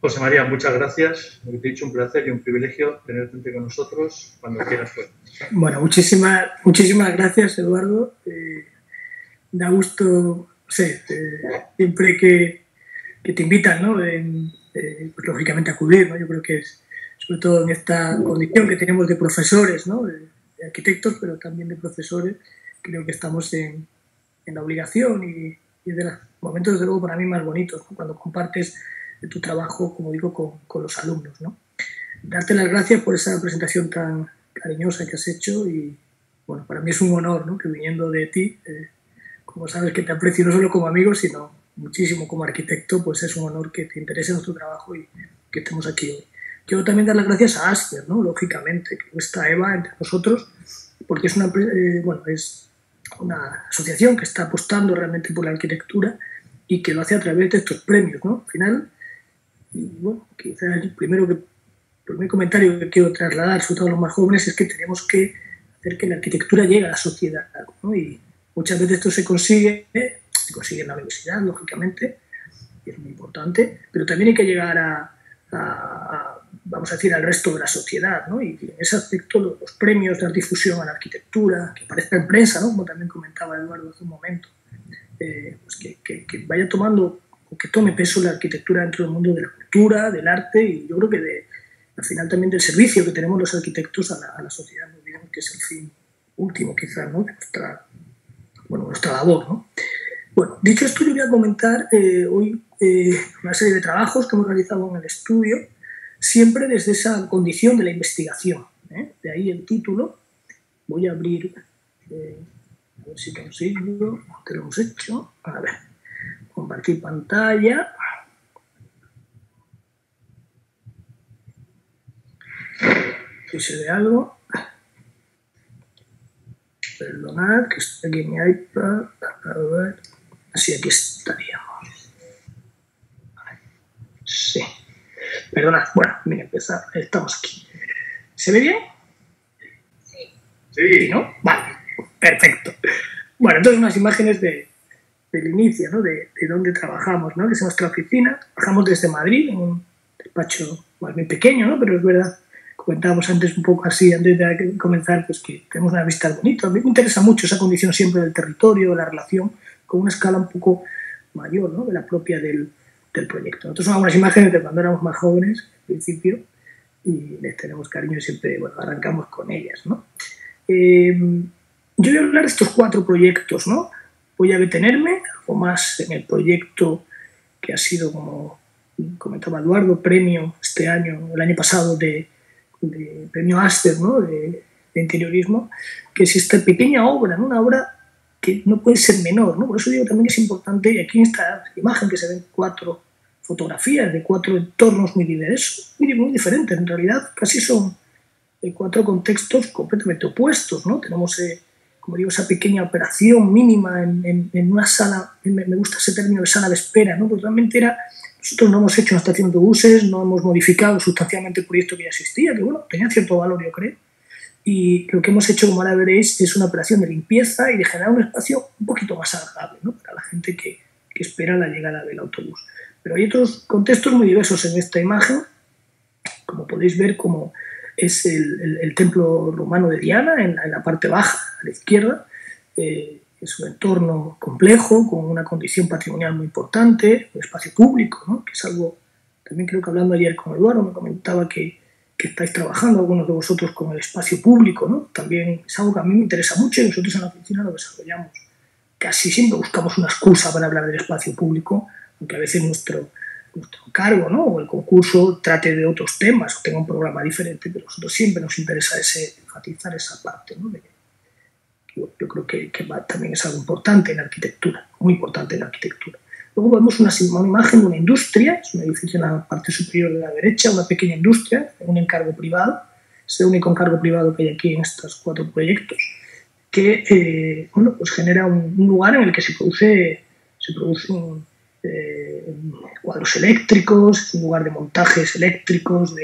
José María, muchas gracias. Como te he dicho, un placer y un privilegio tenerte con nosotros cuando quieras. Pues. Bueno, muchísimas gracias, Eduardo. Da gusto, no sé, siempre que te invitan, ¿no? Pues, lógicamente acudir, ¿no? Yo creo que es, sobre todo en esta condición que tenemos de profesores, ¿no? De arquitectos, pero también de profesores, creo que estamos en la obligación y es de los momentos, desde luego, para mí más bonitos, ¿no? Cuando compartes tu trabajo, como digo, con los alumnos, ¿no? Darte las gracias por esa presentación tan cariñosa que has hecho y, bueno, para mí es un honor, ¿no? Que viniendo de ti, como sabes que te aprecio no solo como amigo, sino muchísimo como arquitecto, pues es un honor que te interese nuestro trabajo y que estemos aquí hoy. Quiero también dar las gracias a Asper, ¿no? Lógicamente, que está Eva entre nosotros, porque es es una asociación que está apostando realmente por la arquitectura y que lo hace a través de estos premios, ¿no? Al final, y bueno, quizás el primer comentario que quiero trasladar, sobre todo a los más jóvenes, es que tenemos que hacer que la arquitectura llegue a la sociedad, ¿no? Y muchas veces esto se consigue en la universidad, lógicamente, y es muy importante, pero también hay que llegar vamos a decir, al resto de la sociedad, ¿no? Y en ese aspecto los premios de difusión a la arquitectura, que aparezca en prensa, ¿no? Como también comentaba Eduardo hace un momento, pues que vaya tomando o que tome peso la arquitectura dentro del mundo de la cultura, del arte y yo creo que al final también del servicio que tenemos los arquitectos a la sociedad, no olvidemos que es el fin último quizás, ¿no? de nuestra labor, ¿no? Bueno, dicho esto, yo voy a comentar hoy una serie de trabajos que hemos realizado en el estudio, siempre desde esa condición de la investigación, ¿eh? De ahí el título. Voy a abrir, a ver si consigo, que lo hemos hecho. A ver, compartir pantalla. Si se ve algo. Perdonad, que estoy aquí en mi iPad. A ver, así aquí estaríamos. Sí. Perdonad, bueno, voy a empezar. Estamos aquí. ¿Se ve bien? Sí. ¿No? Vale, perfecto. Bueno, entonces unas imágenes del inicio, ¿no? De dónde trabajamos, ¿no? Que es nuestra oficina. Trabajamos desde Madrid, en un despacho más bien pequeño, ¿no? Pero es verdad, comentábamos antes un poco así, antes de comenzar, pues que tenemos una vista bonita. A mí me interesa mucho esa condición siempre del territorio, de la relación, con una escala un poco mayor, ¿no? De la propia del proyecto. Nosotros somos unas imágenes de cuando éramos más jóvenes, al principio, y les tenemos cariño y siempre, bueno, arrancamos con ellas, ¿no? Yo voy a hablar de estos 4 proyectos, ¿no? Voy a detenerme algo más en el proyecto que ha sido, como comentaba Eduardo, premio este año, el año pasado, de premio Asper, ¿no? de interiorismo, que es esta pequeña obra, ¿no? Una obra que no puede ser menor, ¿no? Por eso digo también que es importante, aquí en esta imagen que se ven 4 fotografías de 4 entornos muy diversos, muy diferentes, en realidad casi son 4 contextos completamente opuestos, ¿no? Tenemos, como digo, esa pequeña operación mínima en una sala, me gusta ese término de sala de espera, ¿no? Pues realmente nosotros no hemos hecho una estación de autobuses, no hemos modificado sustancialmente el proyecto que ya existía, que bueno, tenía cierto valor, yo creo, y lo que hemos hecho, como ahora veréis, es una operación de limpieza y de generar un espacio un poquito más agradable, ¿no? Para la gente que espera la llegada del autobús. Pero hay otros contextos muy diversos en esta imagen, como podéis ver, como es el templo romano de Diana, en la parte baja, a la izquierda. Es un entorno complejo, con una condición patrimonial muy importante, un espacio público, ¿no? Que es algo, también creo que hablando ayer con Eduardo, me comentaba que estáis trabajando algunos de vosotros con el espacio público, ¿no? También es algo que a mí me interesa mucho y nosotros en la oficina lo desarrollamos. Casi siempre buscamos una excusa para hablar del espacio público, aunque a veces nuestro encargo, ¿no? O el concurso trate de otros temas o tenga un programa diferente, pero a nosotros siempre nos interesa enfatizar esa parte, ¿no? Yo creo que también es algo importante en la arquitectura, muy importante en la arquitectura. Luego vemos una imagen de una industria, es un edificio en la parte superior de la derecha, una pequeña industria, un encargo privado, es el único encargo privado que hay aquí en estos 4 proyectos, que bueno, pues genera un lugar en el que se producen cuadros eléctricos, es un lugar de montajes eléctricos,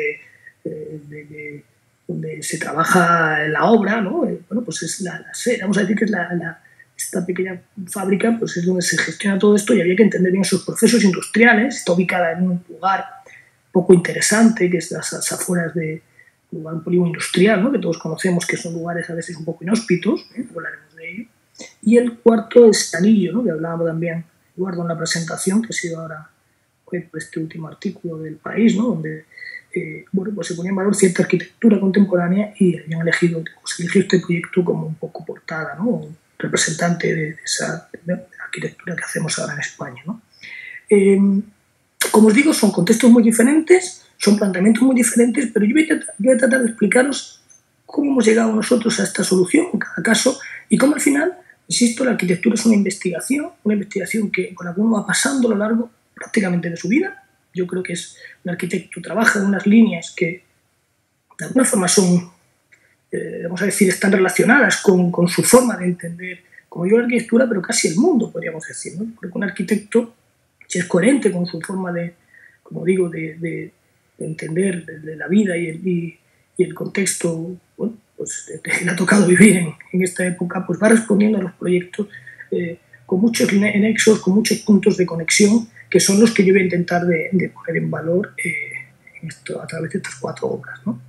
donde se trabaja la obra, ¿no? Bueno, pues es vamos a decir que es esta pequeña fábrica, pues es donde se gestiona todo esto y había que entender bien sus procesos industriales. Está ubicada en un lugar poco interesante, que es las afueras de un polígono industrial, ¿no? Que todos conocemos que son lugares a veces un poco inhóspitos, hablaremos de ello. Y el cuarto es Anillo, ¿no? Que hablábamos también, Eduardo, en la presentación, que ha sido ahora por este último artículo del País, ¿no? Donde bueno, pues se ponía en valor cierta arquitectura contemporánea y habían elegido este proyecto como un poco portada, ¿no? Un representante de esa arquitectura que hacemos ahora en España, ¿no? Como os digo, son contextos muy diferentes, son planteamientos muy diferentes, pero yo voy a tratar de explicaros cómo hemos llegado nosotros a esta solución en cada caso y cómo al final, insisto, la arquitectura es una investigación con la que uno va pasando a lo largo prácticamente de su vida. Yo creo que es un arquitecto trabaja en unas líneas que de alguna forma son, vamos a decir, están relacionadas con su forma de entender, como yo, la arquitectura, pero casi el mundo, podríamos decir, ¿no? Porque un arquitecto, si es coherente con su forma de, como digo, de entender de la vida y el contexto, bueno, pues le ha tocado vivir en esta época, pues va respondiendo a los proyectos con muchos nexos, con muchos puntos de conexión, que son los que yo voy a intentar de poner en valor a través de estas 4 obras, ¿no?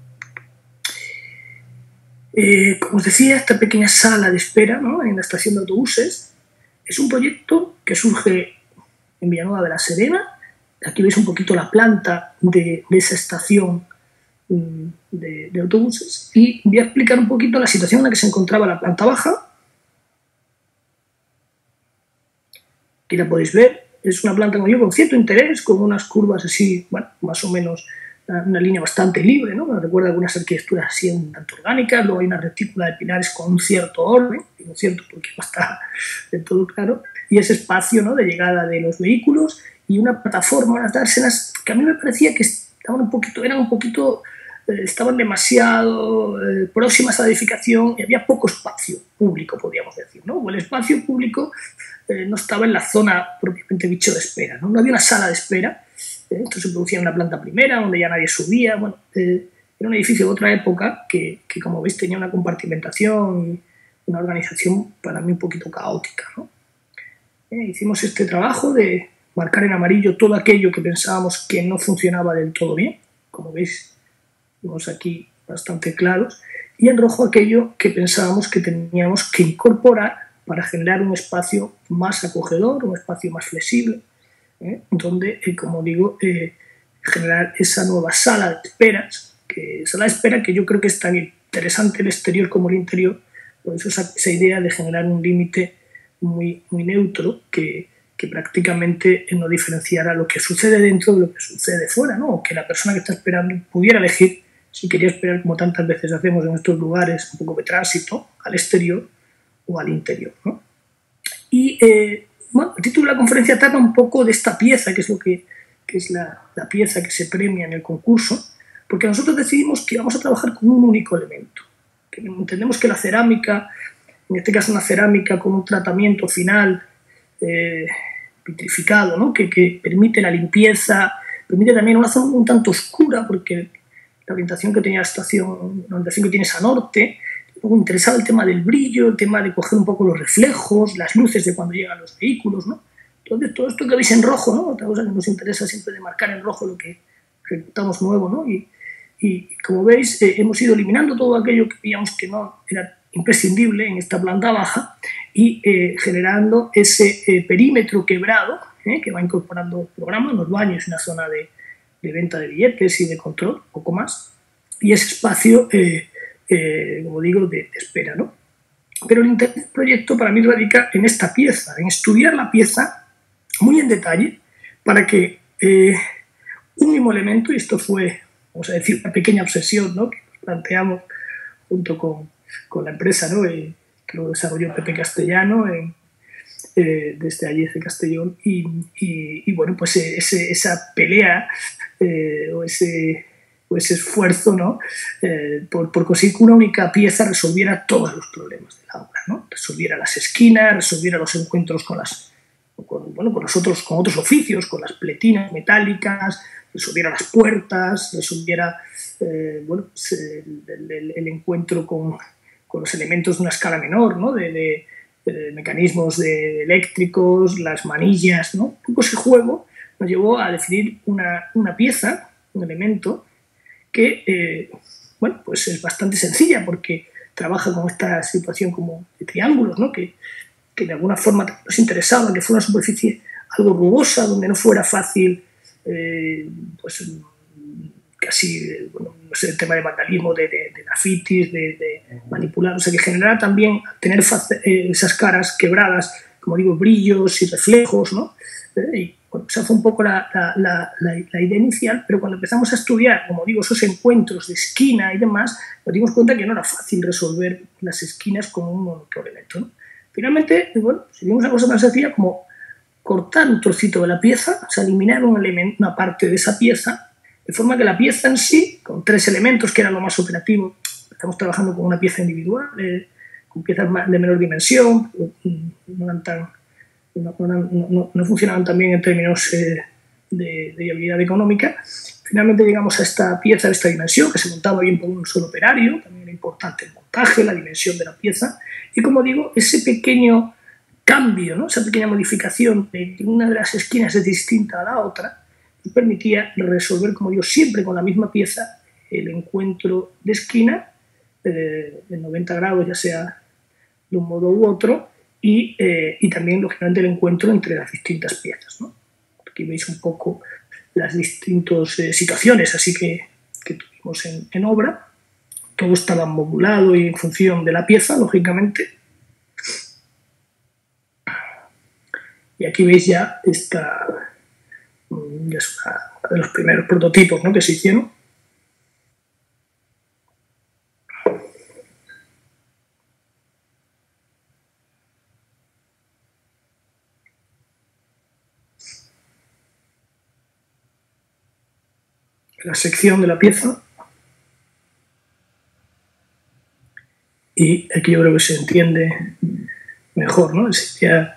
Como os decía, esta pequeña sala de espera, ¿no? En la estación de autobuses es un proyecto que surge en Villanueva de la Serena. Aquí veis un poquito la planta de esa estación de autobuses y voy a explicar un poquito la situación en la que se encontraba la planta baja. Aquí la podéis ver. Es una planta con cierto interés, con unas curvas así, bueno, más o menos una línea bastante libre, ¿no? Me recuerda algunas arquitecturas así un tanto orgánicas. Luego hay una retícula de pilares con un cierto orden, digo cierto porque no está del todo claro, y ese espacio, ¿no? De llegada de los vehículos y una plataforma, unas dársenas que a mí me parecía que estaban demasiado próximas a la edificación y había poco espacio público, podríamos decir, ¿no? O el espacio público no estaba en la zona propiamente dicho de espera, ¿no? No había una sala de espera. Esto se producía en una planta primera, donde ya nadie subía. Bueno, era un edificio de otra época que, como veis, tenía una compartimentación y una organización para mí un poquito caótica, ¿no? Hicimos este trabajo de marcar en amarillo todo aquello que pensábamos que no funcionaba del todo bien. Como veis, vemos aquí bastante claros. Y en rojo aquello que pensábamos que teníamos que incorporar para generar un espacio más acogedor, un espacio más flexible, donde, como digo, generar esa nueva sala de esperas, que yo creo que es tan interesante el exterior como el interior, por eso esa idea de generar un límite muy, muy neutro que prácticamente no diferenciara lo que sucede dentro de lo que sucede fuera, ¿no? O que la persona que está esperando pudiera elegir si quería esperar, como tantas veces hacemos en estos lugares, un poco de tránsito, al exterior o al interior, ¿no? Y bueno, el título de la conferencia trata un poco de esta pieza, que es la pieza que se premia en el concurso, porque nosotros decidimos que vamos a trabajar con un único elemento. Que entendemos que la cerámica, en este caso una cerámica con un tratamiento final vitrificado, ¿no? que permite la limpieza, permite también una zona un tanto oscura, porque la orientación que tenía la estación, la orientación que tiene es a norte. Me interesaba el tema del brillo, el tema de coger un poco los reflejos, las luces de cuando llegan los vehículos, ¿no? Entonces, todo esto que veis en rojo, ¿no? Otra cosa que nos interesa siempre de marcar en rojo lo que ejecutamos nuevo, ¿no? Y como veis, hemos ido eliminando todo aquello que veíamos que no era imprescindible en esta planta baja y generando ese perímetro quebrado que va incorporando programas, los baños, una zona de venta de billetes y de control, poco más, y ese espacio como digo, de espera, ¿no? Pero el interés del proyecto para mí radica en esta pieza, en estudiar la pieza muy en detalle para que un mismo elemento, y esto fue, vamos a decir, una pequeña obsesión, ¿no? Que nos planteamos junto con la empresa, ¿no? Que lo desarrolló Pepe Castellano desde allí, desde Castellón, y bueno, pues esa pelea o ese esfuerzo, ¿no? Por conseguir que una única pieza resolviera todos los problemas de la obra, ¿no? Resolviera las esquinas, resolviera los encuentros con otros oficios, con las pletinas metálicas, resolviera las puertas, resolviera pues, el encuentro con los elementos de una escala menor, ¿no? de mecanismos eléctricos, las manillas, ¿no? Un poco ese juego nos llevó a definir una pieza un elemento que, bueno, pues es bastante sencilla porque trabaja con esta situación como de triángulos, ¿no? Que de alguna forma nos interesaba que fuera una superficie algo rugosa, donde no fuera fácil, pues casi, bueno, no sé, el tema de vandalismo, de grafitis, de manipular, o sea, que generara también, tener esas caras quebradas, como digo, brillos y reflejos, ¿no? Y bueno, esa fue un poco la idea inicial, pero cuando empezamos a estudiar, como digo, esos encuentros de esquina y demás, nos dimos cuenta que no era fácil resolver las esquinas con un único elemento, ¿no? Finalmente, bueno, seguimos una cosa tan sencilla como cortar un trocito de la pieza, o sea, eliminar un elemento, una parte de esa pieza, de forma que la pieza en sí, con 3 elementos, que era lo más operativo, estamos trabajando con una pieza individual, con piezas de menor dimensión, no funcionaban tan bien en términos de viabilidad económica. Finalmente llegamos a esta pieza de esta dimensión, que se montaba bien por un solo operario, también era importante el montaje, la dimensión de la pieza, y como digo, ese pequeño cambio, ¿no? Esa pequeña modificación de que una de las esquinas es distinta a la otra, permitía resolver, como digo, siempre con la misma pieza, el encuentro de esquina de 90 grados, ya sea de un modo u otro, y también, lógicamente, el encuentro entre las distintas piezas, ¿no? Aquí veis un poco las distintas situaciones así que tuvimos en obra. Todo estaba modulado y en función de la pieza, lógicamente. Y aquí veis ya esta, ya es uno de los primeros prototipos, ¿no?, que se hicieron. La sección de la pieza. Y aquí yo creo que se entiende mejor, ¿no? Sería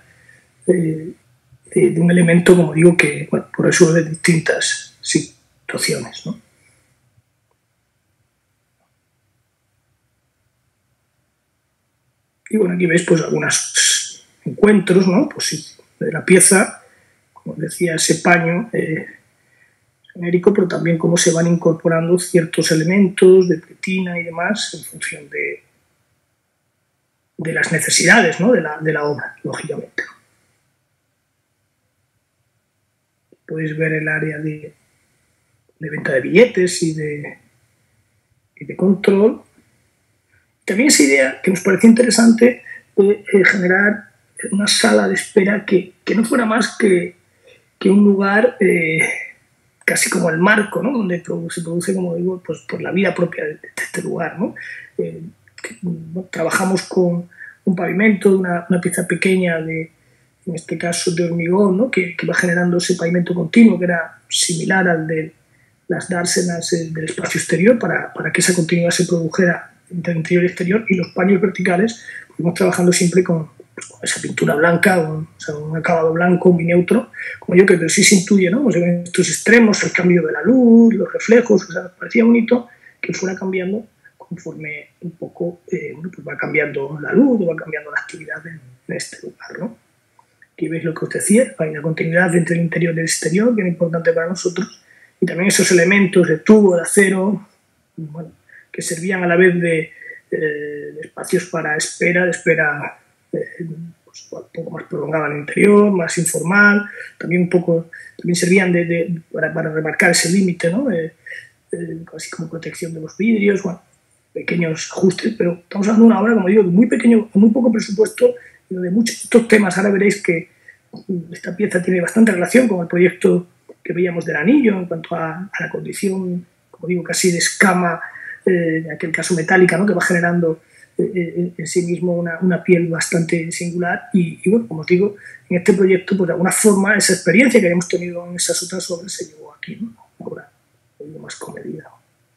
de un elemento, como digo, que bueno, resuelve distintas situaciones, ¿no? Y bueno, aquí veis pues algunos encuentros, ¿no? Pues de la pieza, como decía, ese paño genérico, pero también cómo se van incorporando ciertos elementos de pretina y demás en función de las necesidades, ¿no?, de la obra, lógicamente. Podéis ver el área de venta de billetes y de control. También esa idea que nos parecía interesante de generar una sala de espera que no fuera más que un lugar casi como el marco, ¿no?, donde se produce, como digo, pues por la vida propia de este lugar, ¿no? Trabajamos con un pavimento, una pieza pequeña en este caso de hormigón, ¿no?, que va generando ese pavimento continuo, que era similar al de las dársenas del espacio exterior, para que esa continuidad se produjera entre interior y exterior. Y los paños verticales, pues, vamos trabajando siempre con esa pintura blanca, o sea, un acabado blanco, muy neutro, como yo, que pero sí se intuye, ¿no?, pues en estos extremos, el cambio de la luz, los reflejos, o sea, parecía bonito que fuera cambiando conforme un poco bueno, pues va cambiando la luz o va cambiando la actividad en este lugar, ¿no? Aquí veis lo que os decía, hay una continuidad entre el interior y el exterior, que era importante para nosotros, y también esos elementos de tubo, de acero, bueno, que servían a la vez de espacios para espera, pues, un poco más prolongada en el interior, más informal, también servían para remarcar ese límite, ¿no?, así como protección de los vidrios, bueno, pequeños ajustes, pero estamos hablando de una obra, como digo, de muy pequeño, muy poco presupuesto, pero de muchos estos temas. Ahora veréis que esta pieza tiene bastante relación con el proyecto que veíamos del anillo en cuanto a la condición, como digo, casi de escama, en aquel caso metálica, ¿no?, que va generando en sí mismo una piel bastante singular. Y bueno, como os digo, en este proyecto, pues de alguna forma, esa experiencia que habíamos tenido en esas otras obras se llevó aquí, ¿no?, ahora más comedida.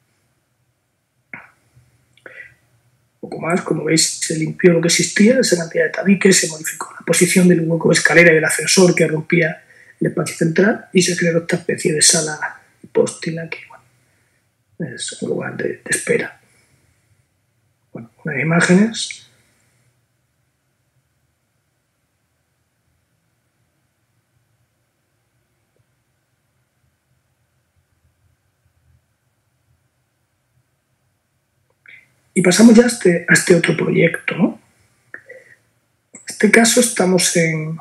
Un poco más, como veis, se limpió lo que existía, esa cantidad de tabiques, se modificó la posición del hueco de escalera y del ascensor que rompía el espacio central, y se creó esta especie de sala hipóstila que, bueno, es un lugar de espera. Bueno, unas imágenes. Y pasamos ya a este otro proyecto, ¿no? En este caso estamos en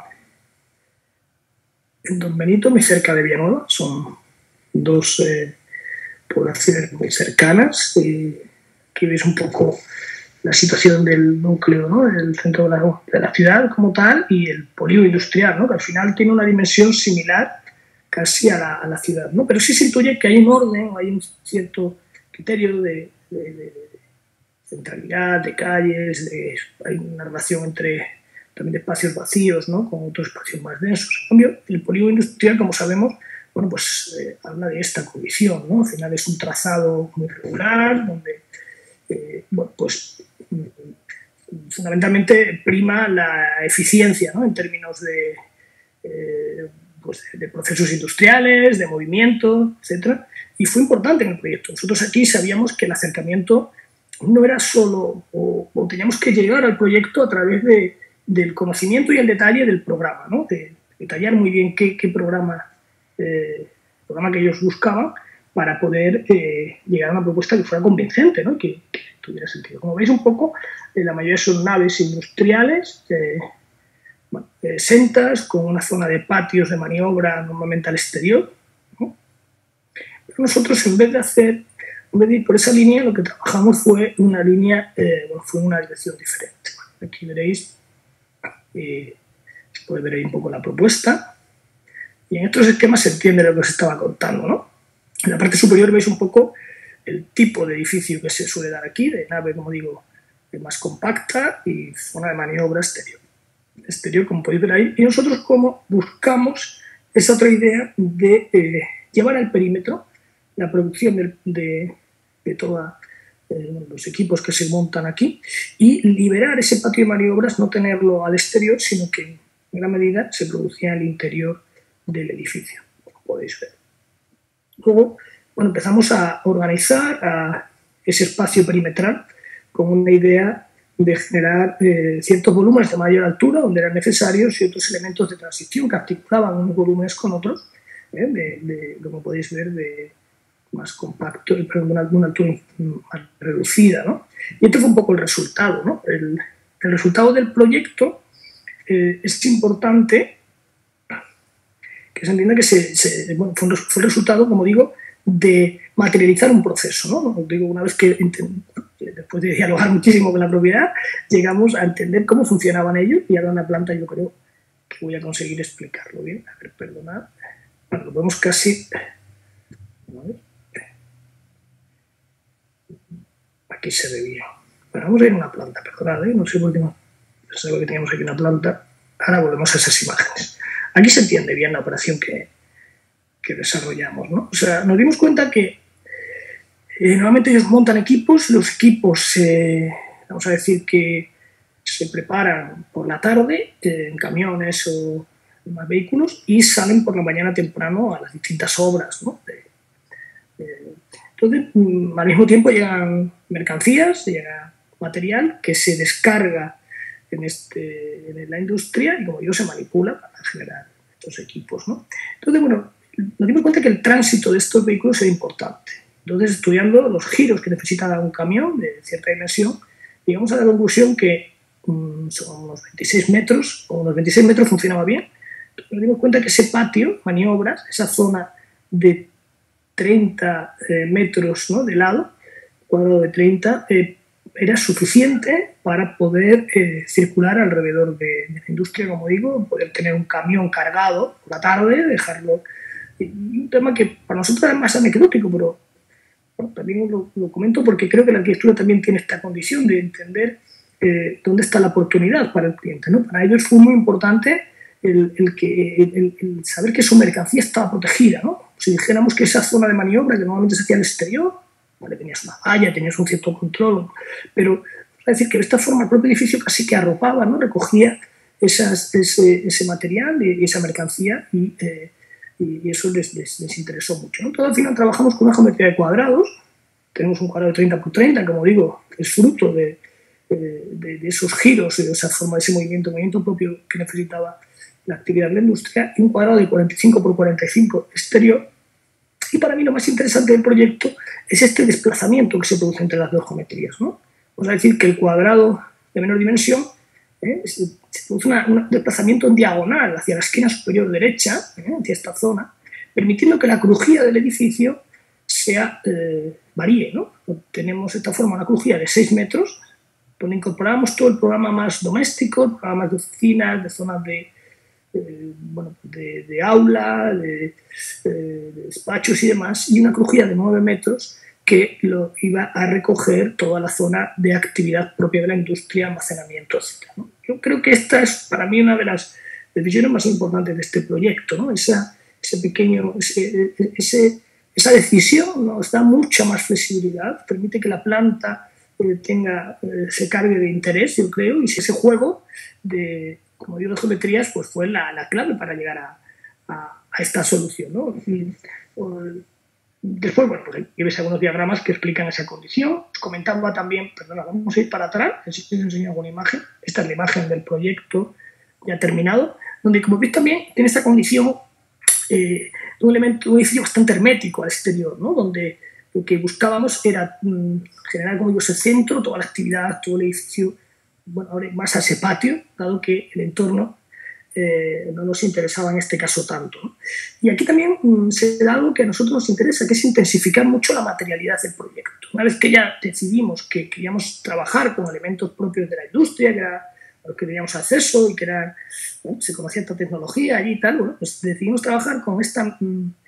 Don Benito, muy cerca de Villanueva. Son dos poblaciones muy cercanas. Aquí veis un poco la situación del núcleo, ¿no? El centro de la ciudad como tal y el polígono industrial, ¿no? Que al final tiene una dimensión similar casi a la ciudad, ¿no? Pero sí se intuye que hay un orden, hay un cierto criterio de centralidad, de calles, hay una relación entre también de espacios vacíos, ¿no? Con otros espacios más densos. En cambio, el polígono industrial, como sabemos, bueno, pues habla de esta condición, ¿no? Al final es un trazado muy regular, donde, bueno, pues fundamentalmente prima la eficiencia, ¿no? En términos pues de procesos industriales, de movimiento, etcétera. Y fue importante en el proyecto. Nosotros aquí sabíamos que el acercamiento no era solo, o teníamos que llegar al proyecto a través del conocimiento y el detalle del programa, ¿no? De detallar muy bien qué programa que ellos buscaban para poder llegar a una propuesta que fuera convincente, ¿no? Que tuviera sentido. Como veis un poco, la mayoría son naves industriales, sentas, con una zona de patios de maniobra normalmente al exterior, ¿no? Pero nosotros, en vez de ir por esa línea, lo que trabajamos fue una línea, fue una dirección diferente. Aquí veréis, se puede ver ahí un poco la propuesta, y en estos esquemas se entiende lo que os estaba contando, ¿no? En la parte superior veis un poco el tipo de edificio que se suele dar aquí, de nave, como digo, más compacta y zona de maniobra exterior. Exterior, como podéis ver ahí, y nosotros como buscamos esa otra idea de llevar al perímetro la producción de todos los equipos que se montan aquí y liberar ese patio de maniobras, no tenerlo al exterior, sino que en gran medida se producía en el interior del edificio, como podéis ver. Luego, bueno, empezamos a organizar ese espacio perimetral con una idea de generar ciertos volúmenes de mayor altura donde eran necesarios y otros elementos de transición que articulaban unos volúmenes con otros, como podéis ver, de más compacto, pero de una altura más reducida, ¿no? Y este fue un poco el resultado, ¿no? El resultado del proyecto es importante que se entienda que bueno, fue el resultado, como digo, de materializar un proceso, ¿no? Digo, una vez que después de dialogar muchísimo con la propiedad, llegamos a entender cómo funcionaban ellos y ahora en la planta yo creo que voy a conseguir explicarlo bien. A ver, perdonad. Bueno, lo vemos casi... Aquí se ve bien. Bueno, vamos a ir a una planta, perdonad, no sé por qué no. Pensaba que teníamos aquí una planta. Ahora volvemos a esas imágenes. Aquí se entiende bien la operación que desarrollamos, ¿no? O sea, nos dimos cuenta que normalmente ellos montan equipos, los equipos, vamos a decir que se preparan por la tarde en camiones o en más vehículos y salen por la mañana temprano a las distintas obras, ¿no? Entonces, al mismo tiempo llegan mercancías, llega material que se descarga en la industria y, como digo, se manipula para generar estos equipos, ¿no? Entonces, bueno, nos dimos cuenta que el tránsito de estos vehículos era importante. Entonces, estudiando los giros que necesita un camión de cierta dimensión, llegamos a la conclusión que son unos 26 metros, o unos 26 metros funcionaba bien. Entonces, nos dimos cuenta que ese patio, maniobras, esa zona de 30 metros, ¿no?, de lado, cuadrado de 30, era suficiente para poder circular alrededor de la industria, como digo, poder tener un camión cargado por la tarde, dejarlo. Un tema que para nosotros es más anecdótico, pero bueno, también lo comento porque creo que la arquitectura también tiene esta condición de entender dónde está la oportunidad para el cliente, ¿no? Para ellos fue muy importante el saber que su mercancía estaba protegida, ¿no? Si dijéramos que esa zona de maniobra que normalmente se hacía al exterior, vale, tenías una valla, tenías un cierto control, pero es decir, que de esta forma el propio edificio casi que arropaba, ¿no? Recogía ese material y esa mercancía y eso les interesó mucho, ¿no? Todo al final trabajamos con una geometría de cuadrados, tenemos un cuadrado de 30 por 30, como digo, es fruto de esos giros, de esa forma, de ese movimiento propio que necesitaba la actividad de la industria, y un cuadrado de 45 por 45 exterior. Y para mí lo más interesante del proyecto es este desplazamiento que se produce entre las dos geometrías, ¿no? vamos a decir que el cuadrado de menor dimensión se produce un desplazamiento en diagonal hacia la esquina superior derecha, hacia esta zona, permitiendo que la crujía del edificio varíe, ¿no? Tenemos de esta forma una crujía de 6 metros, donde incorporamos todo el programa más doméstico, programas de oficinas, de zonas de aula, de despachos y demás, y una crujía de 9 metros que lo iba a recoger toda la zona de actividad propia de la industria, almacenamiento, etc., ¿no? Yo creo que esta es para mí una de las decisiones más importantes de este proyecto, ¿no? Esa decisión nos da mucha más flexibilidad, permite que la planta se cargue de interés, yo creo, y si ese juego de, como digo, de geometrías, pues fue la clave para llegar a esta solución, ¿no? Después, bueno, pues aquí ves algunos diagramas que explican esa condición. Os comentaba también, perdona, vamos a ir para atrás, si os enseño alguna imagen. Esta es la imagen del proyecto ya terminado, donde, como veis, también tiene esta condición de un edificio bastante hermético al exterior, ¿no? Donde lo que buscábamos era generar, como digo, ese centro, toda la actividad, todo el edificio, bueno, ahora más a ese patio, dado que el entorno no nos interesaba en este caso tanto, ¿no? Y aquí también se da algo que a nosotros nos interesa, que es intensificar mucho la materialidad del proyecto. Una vez que ya decidimos que queríamos trabajar con elementos propios de la industria, que era a los que teníamos acceso y que se conocía esta tecnología allí y tal, bueno, pues decidimos trabajar con esta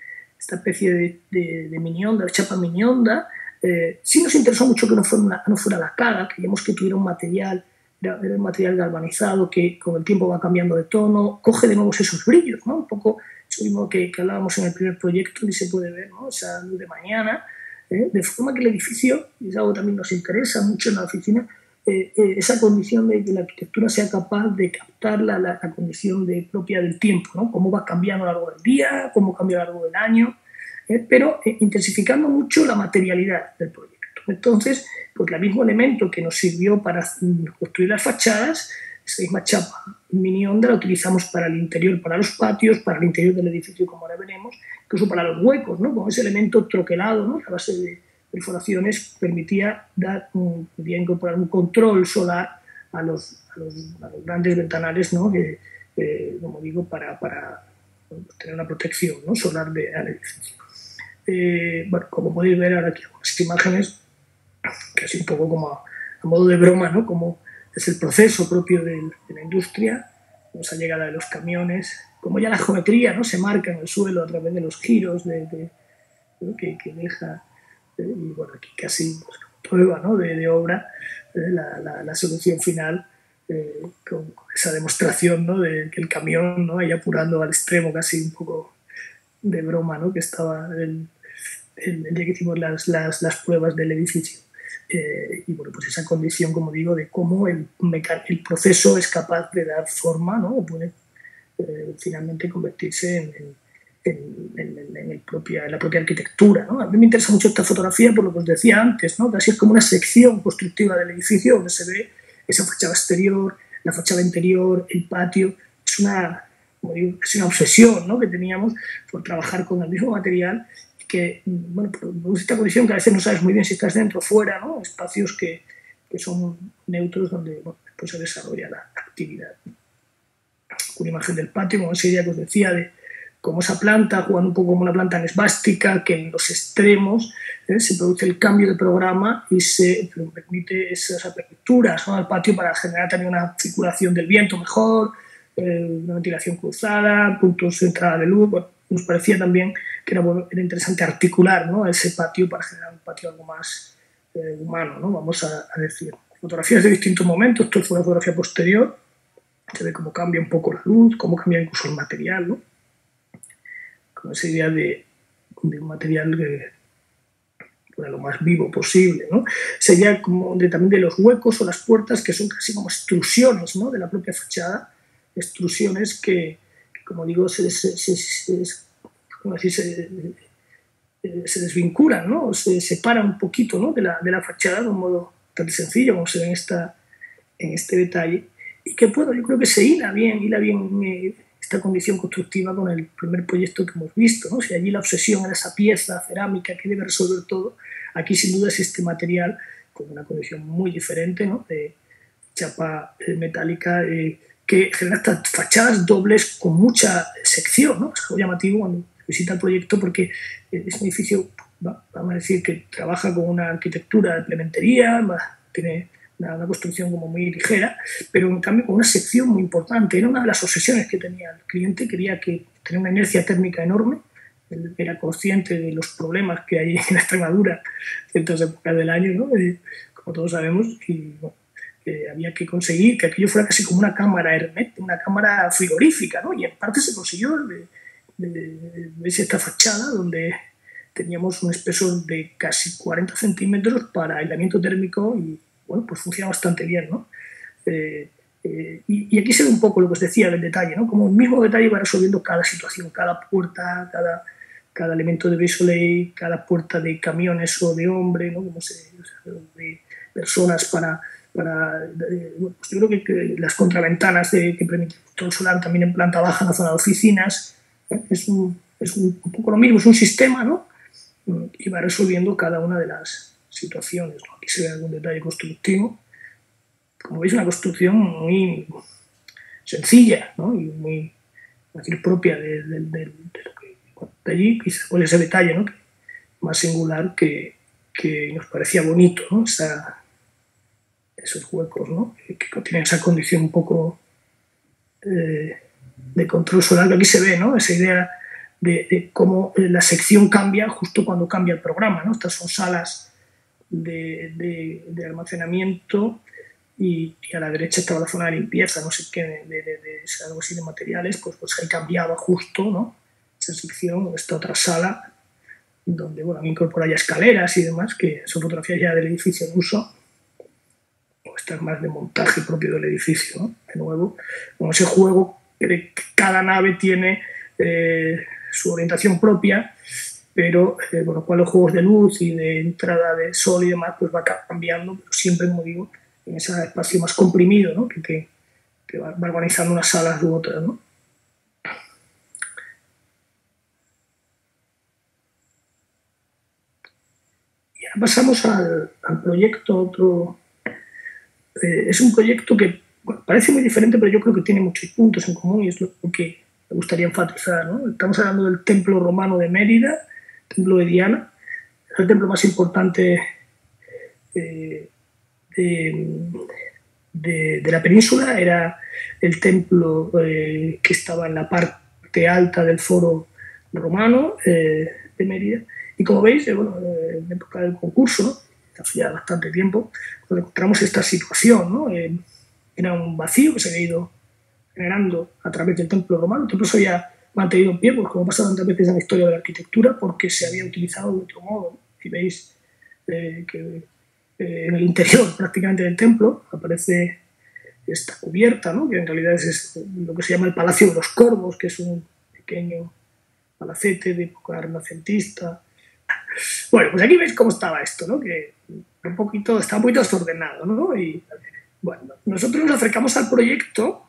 especie de mini onda, de chapa mini onda. Sí nos interesó mucho que no fuera lacada, queríamos que tuviera un material. Era el material galvanizado que con el tiempo va cambiando de tono, coge de nuevo esos brillos, ¿no? Un poco eso mismo que hablábamos en el primer proyecto y se puede ver, ¿no? Esa luz de mañana, de forma que el edificio, y es algo que también nos interesa mucho en la oficina, esa condición de que la arquitectura sea capaz de captar la condición propia del tiempo, ¿no? Cómo va cambiando a lo largo del día, cómo cambia a lo largo del año, pero intensificando mucho la materialidad del proyecto. Entonces, pues el mismo elemento que nos sirvió para construir las fachadas, esa misma chapa mini onda la utilizamos para el interior, para los patios, para el interior del edificio, como ahora veremos, incluso para los huecos, ¿no? Con ese elemento troquelado, ¿no? La base de perforaciones permitía incorporar un control solar a los grandes ventanales, ¿no? Como digo, para tener una protección, ¿no? Solar al edificio. Bueno, como podéis ver ahora aquí algunas imágenes, casi un poco como a modo de broma, ¿no? Como es el proceso propio de la industria, esa llegada de los camiones, como ya la geometría, ¿no? Se marca en el suelo a través de los giros que deja, y bueno, aquí casi pues, prueba, ¿no? de obra, la solución final, con esa demostración, ¿no? De que el camión, ¿no? Ahí apurando al extremo, casi un poco de broma, ¿no? Que estaba el día que hicimos las pruebas del edificio. Y bueno, pues esa condición, como digo, de cómo el proceso es capaz de dar forma, ¿no? O puede finalmente convertirse en la propia arquitectura, ¿no? A mí me interesa mucho esta fotografía por lo que os decía antes, ¿no? Casi es como una sección constructiva del edificio donde se ve esa fachada exterior, la fachada interior, el patio. Es una obsesión, ¿no? Que teníamos por trabajar con el mismo material, que, bueno, por esta condición que a veces no sabes muy bien si estás dentro o fuera, ¿no? Espacios que son neutros donde, bueno, después se desarrolla la actividad. Una imagen del patio, como esa idea que os decía de cómo esa planta, jugando un poco como una planta en esvástica, que en los extremos se produce el cambio de programa y se permite esas aperturas, ¿no? Al patio para generar también una circulación del viento mejor, una ventilación cruzada, puntos de entrada de luz. Bueno, nos parecía también que era interesante articular, ¿no? Ese patio para generar un patio algo más humano, ¿no? Vamos a decir. Fotografías de distintos momentos, esto fue una fotografía posterior, se ve cómo cambia un poco la luz, cómo cambia incluso el material, ¿no? Con esa idea de un material que fuera lo más vivo posible, ¿no? Sería como también de los huecos o las puertas que son casi como extrusiones, ¿no? De la propia fachada, extrusiones que como digo, se desvinculan, ¿no? Se separan un poquito, ¿no? de la fachada de un modo tan sencillo como se ve en este detalle, y que, bueno, yo creo que se hila bien esta condición constructiva con el primer proyecto que hemos visto, ¿no? Si allí la obsesión era esa pieza cerámica que debe resolver todo, aquí sin duda es este material con una condición muy diferente, ¿no? De chapa metálica, que genera estas fachadas dobles con mucha sección, ¿no? Es algo llamativo cuando visita el proyecto porque es un edificio, vamos a decir, que trabaja con una arquitectura de plementería, tiene una construcción como muy ligera, pero en cambio con una sección muy importante. Era una de las obsesiones que tenía el cliente, quería tener una inercia térmica enorme. Él era consciente de los problemas que hay en Extremadura en ciertas épocas del año, ¿no? Como todos sabemos, y bueno, había que conseguir que aquello fuera casi como una cámara hermética, una cámara frigorífica, ¿no? Y en parte se consiguió. Veis esta fachada donde teníamos un espesor de casi 40 centímetros para aislamiento térmico y, bueno, pues funciona bastante bien, ¿no? Y aquí se ve un poco lo que os decía del detalle, ¿no? Como el mismo detalle va resolviendo cada situación, cada puerta, cada elemento de Beausoleil, cada puerta de camiones o de hombre, ¿no? De personas para bueno, pues yo creo que las contraventanas que permiten control solar también en planta baja, en la zona de oficinas, es un poco lo mismo, es un sistema, ¿no? Y va resolviendo cada una de las situaciones, ¿no? Aquí se ve algún detalle constructivo. Como veis, una construcción muy sencilla, ¿no? Y muy propia de allí, quizás con ese detalle, ¿no? Más singular que nos parecía bonito, ¿no? Esos huecos, ¿no? Que tienen esa condición un poco de control solar, que aquí se ve, ¿no? Esa idea de cómo la sección cambia justo cuando cambia el programa, ¿no? Estas son salas de almacenamiento y a la derecha estaba la zona de limpieza, no sé qué, algo así de materiales, pues ahí cambiaba justo, ¿no? Esa sección, esta otra sala, donde, bueno, incorpora ya escaleras y demás, que son fotografías ya del edificio en uso, o estas más de montaje propio del edificio, ¿no? De nuevo, con ese juego que cada nave tiene su orientación propia, pero con lo cual los juegos de luz y de entrada de sol y demás pues va cambiando, pero siempre, como digo, en ese espacio más comprimido, ¿no? que va organizando unas salas u otras, ¿no? Y ahora pasamos al proyecto es un proyecto que, bueno, parece muy diferente, pero yo creo que tiene muchos puntos en común y es lo que me gustaría enfatizar, ¿no? Estamos hablando del templo romano de Mérida, templo de Diana, es el templo más importante de la península, era el templo que estaba en la parte alta del foro romano de Mérida. Y como veis, bueno, en época del concurso, ¿no? Hace ya bastante tiempo, pues encontramos esta situación, ¿no? Era un vacío que se había ido generando a través del templo romano. El templo se había mantenido en pie, pues como pasa tantas veces en la historia de la arquitectura, porque se había utilizado de otro modo. Y veis que en el interior prácticamente del templo aparece esta cubierta, ¿no? Que en realidad es lo que se llama el Palacio de los Corvos, que es un pequeño palacete de época renacentista. Bueno, pues aquí veis cómo estaba esto, ¿no? Que está un poquito desordenado, ¿no? Y bueno, nosotros nos acercamos al proyecto,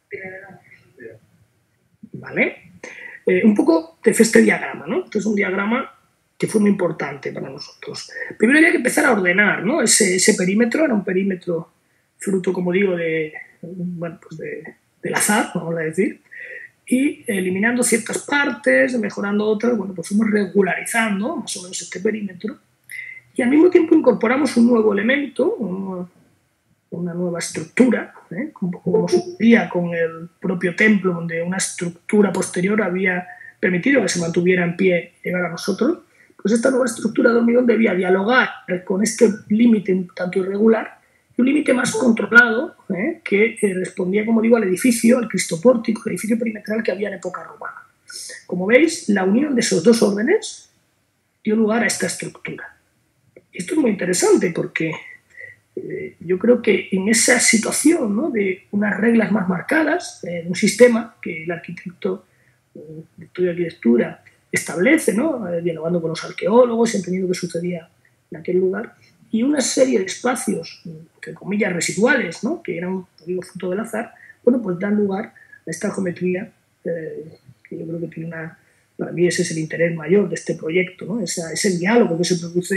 ¿vale? Un poco de este diagrama, ¿no? Esto es un diagrama que fue muy importante para nosotros. Primero había que empezar a ordenar, ¿no? Ese perímetro era un perímetro fruto, como digo, bueno, pues del azar, vamos a decir, y eliminando ciertas partes, mejorando otras, bueno, pues fuimos regularizando más o menos este perímetro y al mismo tiempo incorporamos un nuevo elemento, una nueva estructura, como sucedía con el propio templo, donde una estructura posterior había permitido que se mantuviera en pie y llegar a nosotros. Pues esta nueva estructura de hormigón debía dialogar con este límite un tanto irregular y un límite más controlado que respondía, como digo, al edificio, al cristopórtico, el edificio perimetral que había en época romana. Como veis, la unión de esos dos órdenes dio lugar a esta estructura. Esto es muy interesante porque yo creo que en esa situación, ¿no? De unas reglas más marcadas, un sistema que el arquitecto de estudio de arquitectura establece, ¿no? Dialogando con los arqueólogos, entendiendo qué sucedía en aquel lugar, y una serie de espacios, entre comillas, residuales, ¿no? Que eran, digo, fruto del azar, bueno, pues dan lugar a esta geometría que yo creo que tiene para mí ese es el interés mayor de este proyecto, ¿no? Ese diálogo que se produce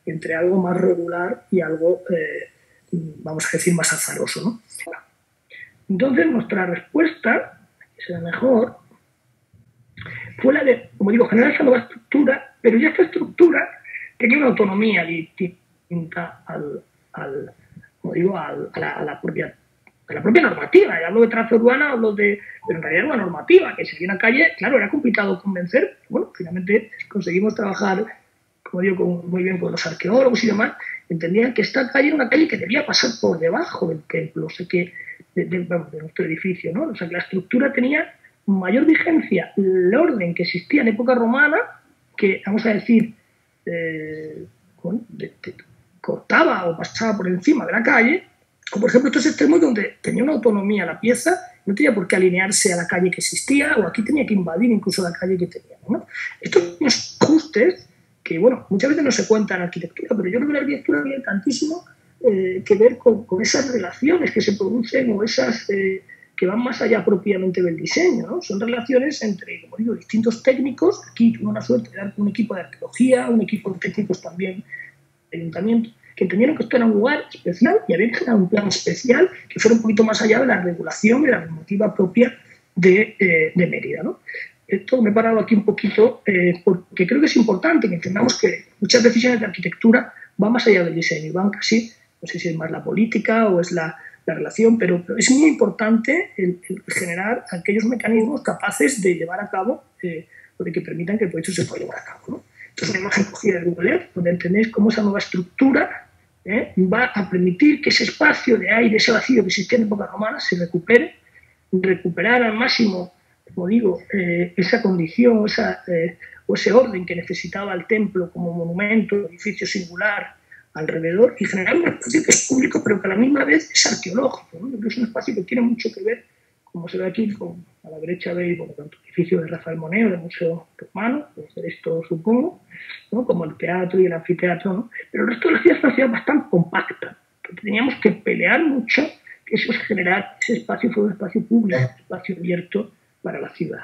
entre algo más regular y algo, vamos a decir, más azaroso, ¿no? Entonces, nuestra respuesta, que será mejor, fue la de, como digo, generar esa nueva estructura, pero ya esta estructura tenía una autonomía distinta como digo, a la propia normativa. Ya hablo de traza urbana, pero en realidad era una normativa, que si una calle, claro, era complicado convencer, pero bueno, finalmente conseguimos trabajar, como digo, muy bien con los arqueólogos y demás, entendían que esta calle era una calle que debía pasar por debajo del templo, o sea que, de nuestro edificio, ¿no? O sea que la estructura tenía mayor vigencia, el orden que existía en época romana, que, vamos a decir, cortaba o pasaba por encima de la calle, o por ejemplo estos extremos donde tenía una autonomía la pieza, no tenía por qué alinearse a la calle que existía, o aquí tenía que invadir incluso la calle que teníamos, ¿no? Estos ajustes que, bueno, muchas veces no se cuentan en arquitectura, pero yo creo que la arquitectura tiene tantísimo que ver con esas relaciones que se producen o esas que van más allá propiamente del diseño, ¿no? Son relaciones entre, como digo, distintos técnicos. Aquí tuve una suerte de dar con un equipo de arqueología, un equipo de técnicos también de ayuntamiento, que entendieron que esto era un lugar especial y habían generado un plan especial que fuera un poquito más allá de la regulación y la normativa propia de Mérida, ¿no? Esto me he parado aquí un poquito porque creo que es importante que entendamos que muchas decisiones de arquitectura van más allá del diseño, van casi, no sé si es más la política o es la relación, pero es muy importante el generar aquellos mecanismos capaces de llevar a cabo o de que permitan que el proyecto se pueda llevar a cabo, ¿no? Entonces, una imagen cogida de Google Earth, donde entendéis cómo esa nueva estructura va a permitir que ese espacio de aire, ese vacío que existía en época romana, se recupere, recuperar al máximo, como digo, esa condición o ese orden que necesitaba el templo como monumento, edificio singular alrededor, y generar un espacio que es público, pero que a la misma vez es arqueológico, ¿no? Es un espacio que tiene mucho que ver, como se ve aquí, a la derecha veis, bueno, tanto el edificio de Rafael Moneo, del Museo Romano, esto supongo, ¿no? Como el teatro y el anfiteatro, ¿no? Pero el resto de la ciudad es una ciudad bastante compacta, que teníamos que pelear mucho, que eso es generar ese espacio fue un espacio público, un espacio abierto para la ciudad.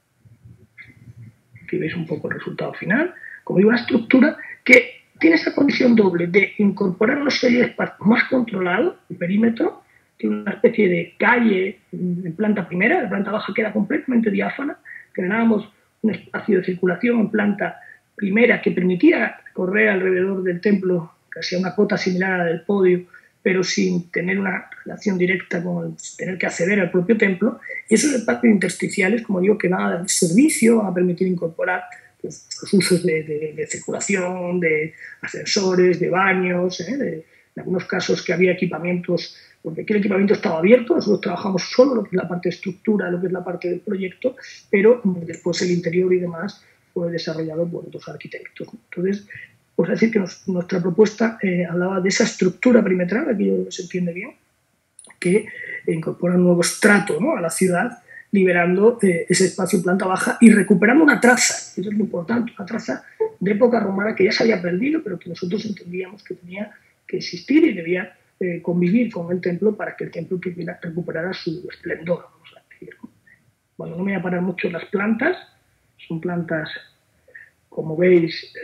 Aquí veis un poco el resultado final, como digo, una estructura que tiene esa condición doble de incorporar una serie de espacios más controlados, el perímetro, tiene una especie de calle en planta primera, la planta baja queda completamente diáfana, generábamos un espacio de circulación en planta primera que permitía correr alrededor del templo, casi a una cota similar a la del podio, pero sin tener una relación directa con tener que acceder al propio templo, y esos espacios intersticiales, como digo, que van a dar servicio, van a permitir incorporar pues, los usos de circulación, de ascensores, de baños, en algunos casos que había equipamientos, porque aquí el equipamiento estaba abierto, nosotros trabajamos solo lo que es la parte de estructura, lo que es la parte del proyecto, pero después el interior y demás fue desarrollado por otros arquitectos. Entonces, pues decir que nuestra propuesta hablaba de esa estructura perimetral, aquí se entiende bien, que incorpora un nuevo estrato, ¿no?, a la ciudad, liberando ese espacio en planta baja y recuperando una traza, eso es lo importante, una traza de época romana que ya se había perdido, pero que nosotros entendíamos que tenía que existir y debía convivir con el templo para que el templo recuperara su esplendor, vamos a decir. Bueno, no me voy a parar mucho en las plantas, son plantas, como veis,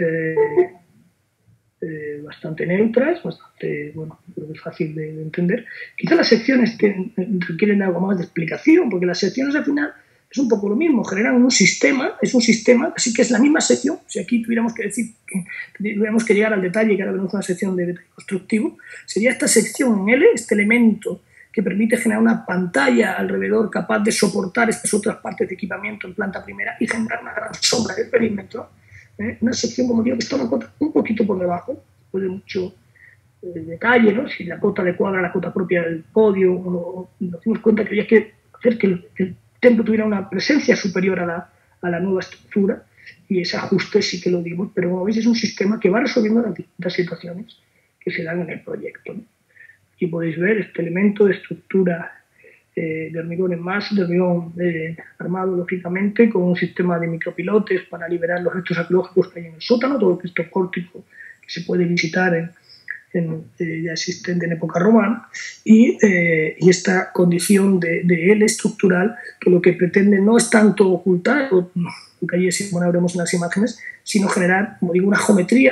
bastante neutras, bastante, bueno, creo que es fácil de entender. Quizá las secciones requieren algo más de explicación, porque las secciones al final es un poco lo mismo, generan un sistema, es un sistema, así que es la misma sección. Si aquí tuviéramos que decir, tuviéramos que llegar al detalle, que ahora tenemos una sección de detalle constructivo, sería esta sección en L, este elemento que permite generar una pantalla alrededor capaz de soportar estas otras partes de equipamiento en planta primera y generar una gran sombra del perímetro. Una sección, como digo, que está una cota un poquito por debajo, después de mucho detalle, ¿no? Si la cota adecuada a la cota propia del podio, nos dimos cuenta que había que hacer que el templo tuviera una presencia superior a la nueva estructura, y ese ajuste sí que lo dimos, pero como veis es un sistema que va resolviendo las distintas situaciones que se dan en el proyecto, ¿no? Aquí podéis ver este elemento de estructura de hormigón en masa, de hormigón armado, lógicamente, con un sistema de micropilotes para liberar los restos arqueológicos que hay en el sótano, todo esto pórtico que se puede visitar ya existente en época romana, y esta condición de L estructural, que lo que pretende no es tanto ocultar, lo que allí, bueno, veremos en las imágenes, sino generar, como digo, una geometría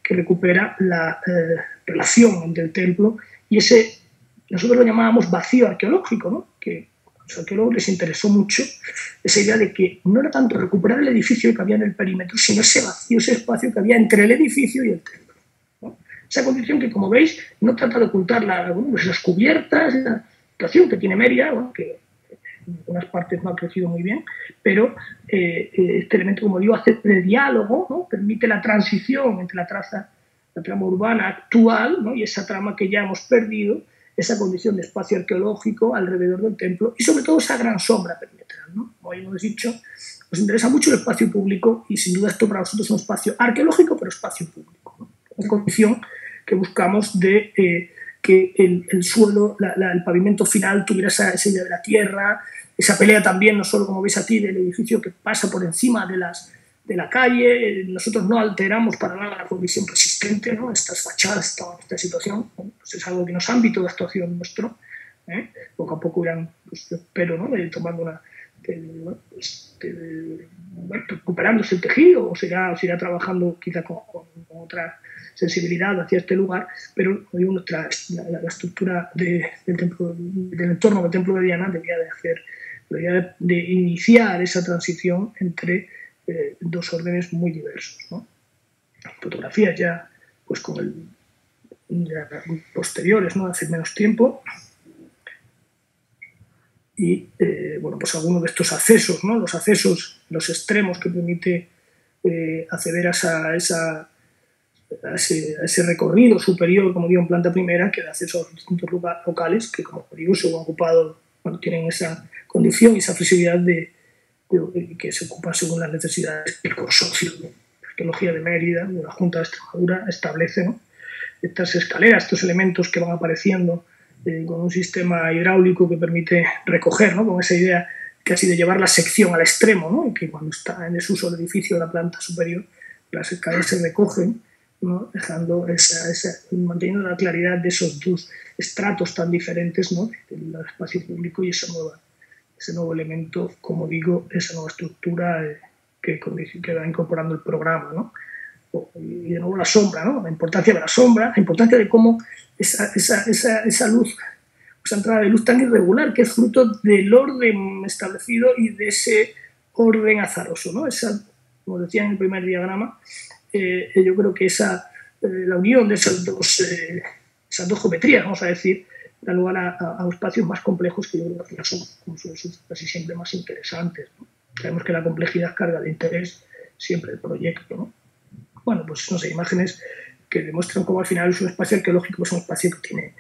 que recupera la relación entre el templo y ese, nosotros lo llamábamos vacío arqueológico, ¿no? Que a los arqueólogos les interesó mucho esa idea de que no era tanto recuperar el edificio que había en el perímetro, sino ese vacío, ese espacio que había entre el edificio y el templo, ¿no? Esa condición que, como veis, no trata de ocultar las cubiertas, la situación que tiene Mérida, bueno, que en algunas partes no ha crecido muy bien, pero este elemento, como digo, hace de diálogo, ¿no? Permite la transición entre la trama urbana actual, ¿no? Y esa trama que ya hemos perdido, esa condición de espacio arqueológico alrededor del templo y sobre todo esa gran sombra perimetral, ¿no? Como hemos dicho, nos interesa mucho el espacio público y sin duda esto para nosotros es un espacio arqueológico, pero espacio público, ¿no? Una condición que buscamos de que el suelo, el pavimento final tuviera esa idea de la tierra, esa pelea también, no solo como veis aquí, del edificio que pasa por encima de la calle. Nosotros no alteramos para nada la condición resistente, ¿no? Estas fachadas, esta situación, bueno, pues es algo que no es ámbito de actuación nuestro, ¿eh? Poco a poco irán, pues, yo espero, ¿no? Tomando recuperándose el tejido o se irá trabajando quizá con otra sensibilidad hacia este lugar, pero digo, la estructura del entorno del templo de Diana debería de iniciar esa transición entre dos órdenes muy diversos, ¿no? Fotografías ya pues posteriores, ¿no? Hace menos tiempo, y bueno, pues algunos de estos accesos, ¿no? Los accesos, los extremos que permite acceder a ese recorrido superior, como digo, en planta primera, que da acceso a los distintos locales que, como digo, se han ocupado, bueno, tienen esa condición y esa flexibilidad que se ocupan según las necesidades del consorcio de arqueología de Mérida, de la Junta de Extremadura, establece, ¿no? Estas escaleras, estos elementos que van apareciendo con un sistema hidráulico que permite recoger, ¿no? Con esa idea casi de llevar la sección al extremo, ¿no? Y que cuando está en desuso el edificio de la planta superior, las escaleras se recogen, ¿no? Dejando manteniendo la claridad de esos dos estratos tan diferentes, ¿no? Del espacio público y ese nuevo elemento, como digo, esa nueva estructura que va incorporando el programa, ¿no? Y de nuevo la sombra, ¿no? La importancia de la sombra, la importancia de cómo esa luz, esa entrada de luz tan irregular, que es fruto del orden establecido y de ese orden azaroso, ¿no? Como decía en el primer diagrama, yo creo que la unión de esas dos geometrías, vamos a decir, da lugar a espacios más complejos que yo creo que son, como suelen ser, casi siempre más interesantes, ¿no? Sabemos que la complejidad carga de interés siempre el proyecto, ¿no? Bueno, pues no sé, imágenes que demuestran cómo al final es un espacio arqueológico, es un espacio que tiene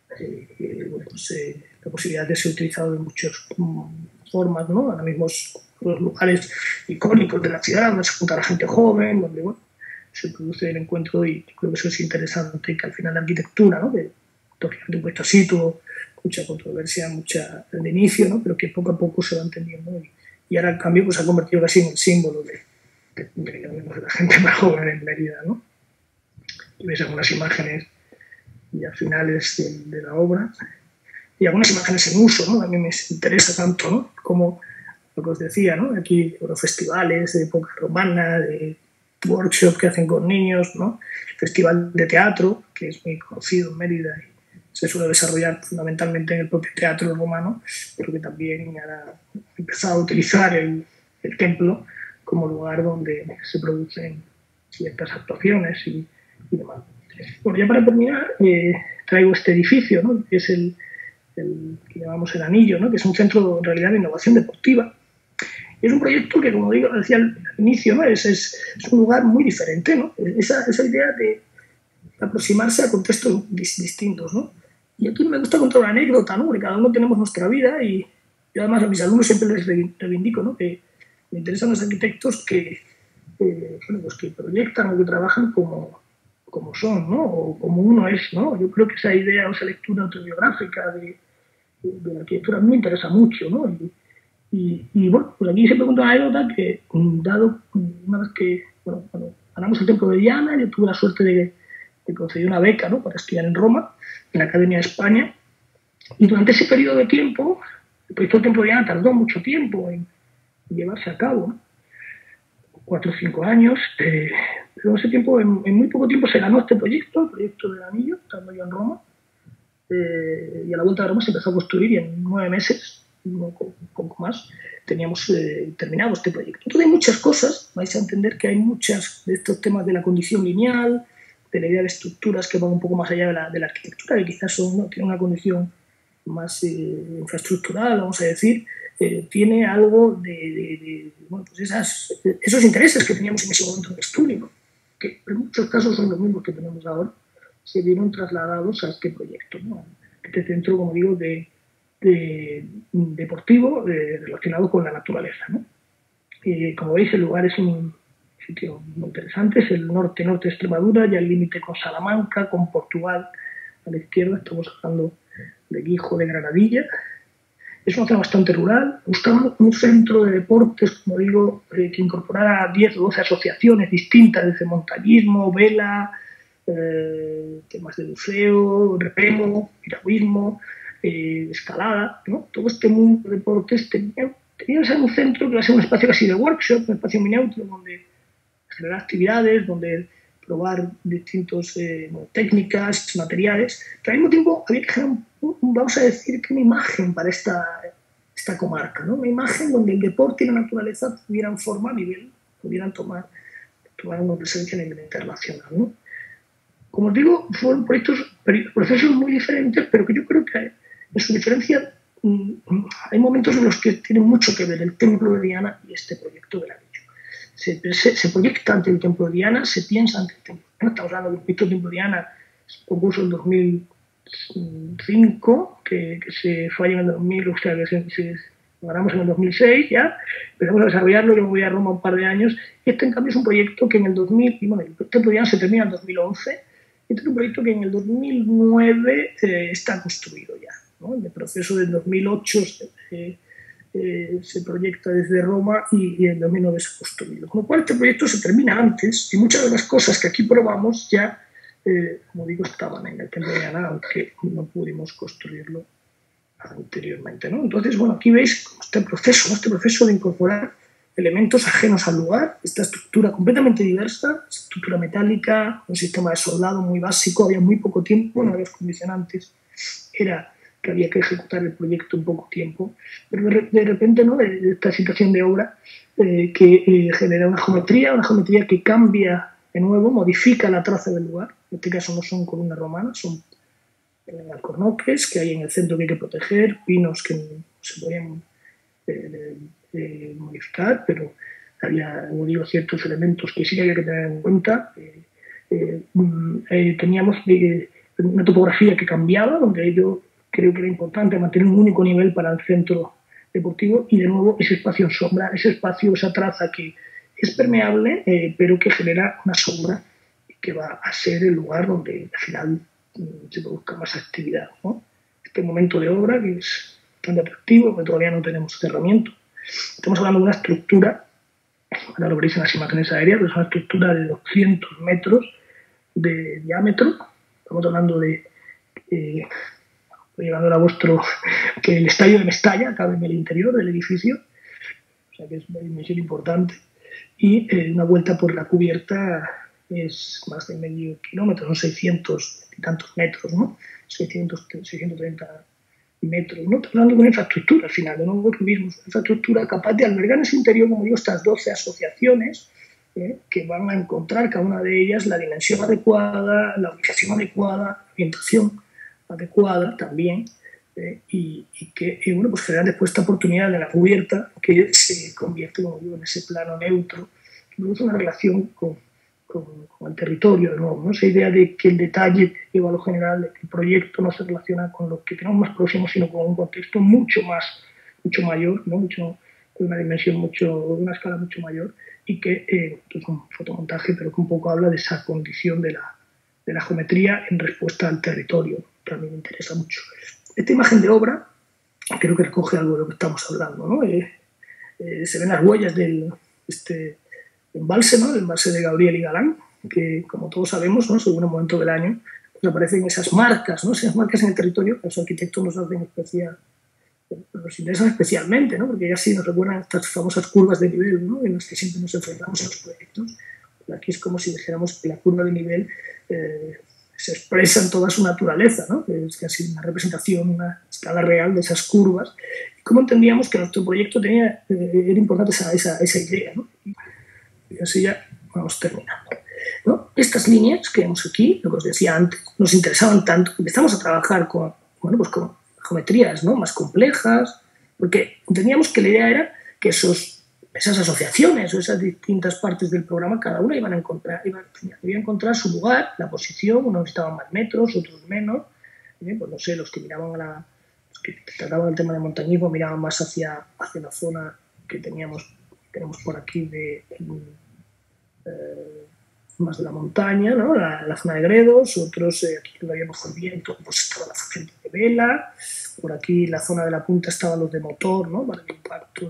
la posibilidad de ser utilizado de muchas formas, ¿no? Ahora mismo los lugares icónicos de la ciudad, donde se junta la gente joven, donde bueno, se produce el encuentro, y creo que eso es interesante, y que al final la arquitectura, ¿no? De un puesto así tuvo mucha controversia, al inicio, ¿no? Pero que poco a poco se va entendiendo, y ahora el cambio pues, se ha convertido casi en el símbolo de la gente más joven en Mérida, ¿no? Y ves algunas imágenes ya finales de la obra y algunas imágenes en uso, ¿no? A mí me interesa tanto, ¿no? Como lo que os decía, ¿no? Aquí los festivales de época romana, de workshops que hacen con niños, ¿no? Festival de teatro, que es muy conocido en Mérida y se suele desarrollar fundamentalmente en el propio teatro romano, pero que también ha empezado a utilizar el templo como lugar donde se producen ciertas actuaciones y demás. Bueno, ya para terminar, traigo este edificio, ¿no? Que es el que llamamos el Anillo, ¿no? Que es un centro en realidad de innovación deportiva. Y es un proyecto que, como digo, decía al inicio, ¿no? Es un lugar muy diferente, ¿no? Esa idea de aproximarse a contextos distintos, ¿no? Y aquí me gusta contar una anécdota, ¿no? Porque cada uno tenemos nuestra vida y yo además a mis alumnos siempre les reivindico, ¿no? Que me interesan los arquitectos que proyectan o que trabajan como son, ¿no? O como uno es, ¿no? Yo creo que esa idea o esa lectura autobiográfica de la arquitectura a mí me interesa mucho, ¿no? Y bueno, pues aquí siempre cuento una anécdota que, dado una vez que, bueno, cuando ganamos el Templo de Diana, yo tuve la suerte de conceder una beca, ¿no? Para estudiar en Roma, en la Academia de España, y durante ese periodo de tiempo, el proyecto del Templo de Diana tardó mucho tiempo en llevarse a cabo, ¿no? 4 o 5 años. Pero en ese tiempo, en muy poco tiempo, se ganó este proyecto, el proyecto del anillo, estando yo en Roma. Y a la vuelta de Roma se empezó a construir y en 9 meses, un poco más, teníamos terminado este proyecto. Entonces hay muchas cosas, vais a entender que hay muchas de estos temas de la condición lineal, de la idea de estructuras que van un poco más allá de la arquitectura, que quizás tienen una condición más infraestructural, vamos a decir, tiene algo de bueno, pues esos intereses que teníamos en ese momento en el estudio, que en muchos casos son los mismos que tenemos ahora, se vieron trasladados a este proyecto, ¿no? Este centro, como digo, deportivo relacionado con la naturaleza, ¿no? Como veis, el lugar es un sitio muy interesante, es el norte de Extremadura, ya el límite con Salamanca, con Portugal a la izquierda, estamos hablando de Guijo, de Granadilla. Es una zona bastante rural, buscamos un centro de deportes, como digo, que incorporara 10 o 12 asociaciones distintas, desde montañismo, vela, temas de buceo, remo, piragüismo, escalada, ¿no? Todo este mundo de deportes tenía que ser un centro que iba a ser un espacio casi de workshop, un espacio muy neutro, donde generar actividades, donde probar distintas técnicas, materiales, pero al mismo tiempo había que generar, vamos a decir, que una imagen para esta comarca, ¿no? Una imagen donde el deporte y la naturaleza tuvieran forma a nivel, pudieran tomar una presencia a nivel internacional, ¿no? Como os digo, fueron procesos muy diferentes, pero que yo creo que en su diferencia hay momentos en los que tienen mucho que ver el templo de Diana y este proyecto del anillo. Se proyecta ante el templo de Diana, se piensa ante el templo de Diana. Estamos hablando del proyecto templo de Diana, se propuso en 2005, que se falla en el 2000, o sea, que se ganamos en el 2006 ya, empezamos a desarrollarlo, yo me voy a Roma un par de años, y este en cambio es un proyecto que en el 2000, y bueno, el templo de Diana se termina en 2011, este es un proyecto que en el 2009 está construido ya, ¿no? El proceso del 2008 se proyecta desde Roma y en 2009 se ha construido. Con lo cual este proyecto se termina antes y muchas de las cosas que aquí probamos ya, como digo, estaban en el templo de Diana, aunque no pudimos construirlo anteriormente, ¿no? Entonces, bueno, aquí veis este proceso de incorporar elementos ajenos al lugar, esta estructura completamente diversa, estructura metálica, un sistema de soldado muy básico, había muy poco tiempo, no había condicionantes, era que había que ejecutar el proyecto en poco tiempo, pero de repente, ¿no?, de esta situación de obra que genera una geometría que cambia de nuevo, modifica la traza del lugar. En este caso no son columnas romanas, son alcornoques que hay en el centro que hay que proteger, pinos que se podían modificar, pero había, como digo, ciertos elementos que sí había que tener en cuenta. Teníamos una topografía que cambiaba, donde yo creo que era importante mantener un único nivel para el centro deportivo y de nuevo ese espacio en sombra, esa traza que es permeable, pero que genera una sombra y que va a ser el lugar donde al final se produzca más actividad, ¿no? Este momento de obra que es bastante atractivo, pero todavía no tenemos cerramiento. Estamos hablando de una estructura, ahora lo veréis en las imágenes aéreas, es una estructura de 200 metros de diámetro. Estamos hablando de, llegando a vuestro, que el estadio de Mestalla cabe en el interior del edificio, o sea que es una dimensión importante, y una vuelta por la cubierta es más de medio kilómetro, son 600 y tantos metros, ¿no? 630 metros, ¿no? Estamos hablando de una infraestructura al final, de nuevo mismo, una infraestructura capaz de albergar en su interior, como digo, estas 12 asociaciones que van a encontrar cada una de ellas la dimensión adecuada, la ubicación adecuada, la orientación adecuada también, y que bueno, pues generan después esta oportunidad de la cubierta que se convierte, como digo, en ese plano neutro, que produce una relación con el territorio, de nuevo, ¿no? Esa idea de que el detalle lleva a lo general, de que el proyecto no se relaciona con lo que tenemos más próximo, sino con un contexto mucho mayor, ¿no? Con una dimensión una escala mucho mayor, y que es un fotomontaje, pero que un poco habla de esa condición de la geometría en respuesta al territorio, que a mí me interesa mucho. Esta imagen de obra creo que recoge algo de lo que estamos hablando, ¿no? Se ven las huellas del embalse, ¿no? El embalse de Gabriel y Galán, que como todos sabemos, ¿no?, según el momento del año, pues aparecen esas marcas, ¿no?, esas marcas en el territorio que los arquitectos nos hacen especial nos interesan especialmente, ¿no? Porque ya sí nos recuerdan estas famosas curvas de nivel, ¿no? En las que siempre nos enfrentamos a los proyectos. Aquí es como si dijéramos que la curva de nivel se expresa en toda su naturaleza, ¿no? Es casi una representación, una escala real de esas curvas. Y cómo entendíamos que nuestro proyecto era importante esa idea, ¿no? Y así ya vamos terminando, ¿no? Estas líneas que vemos aquí, lo que os decía antes, nos interesaban tanto, empezamos a trabajar con geometrías, ¿no? Más complejas, porque entendíamos que la idea era que esas asociaciones o esas distintas partes del programa, cada una iban a encontrar su lugar, la posición, unos necesitaban más metros, otros menos, pues no sé, los que miraban los que trataban el tema de montañismo miraban más hacia la zona que tenemos por aquí más de la montaña, ¿no? La zona de Gredos, otros aquí que veíamos el viento, pues estaba la gente de vela, por aquí la zona de la punta estaban los de motor, ¿no? Para el impacto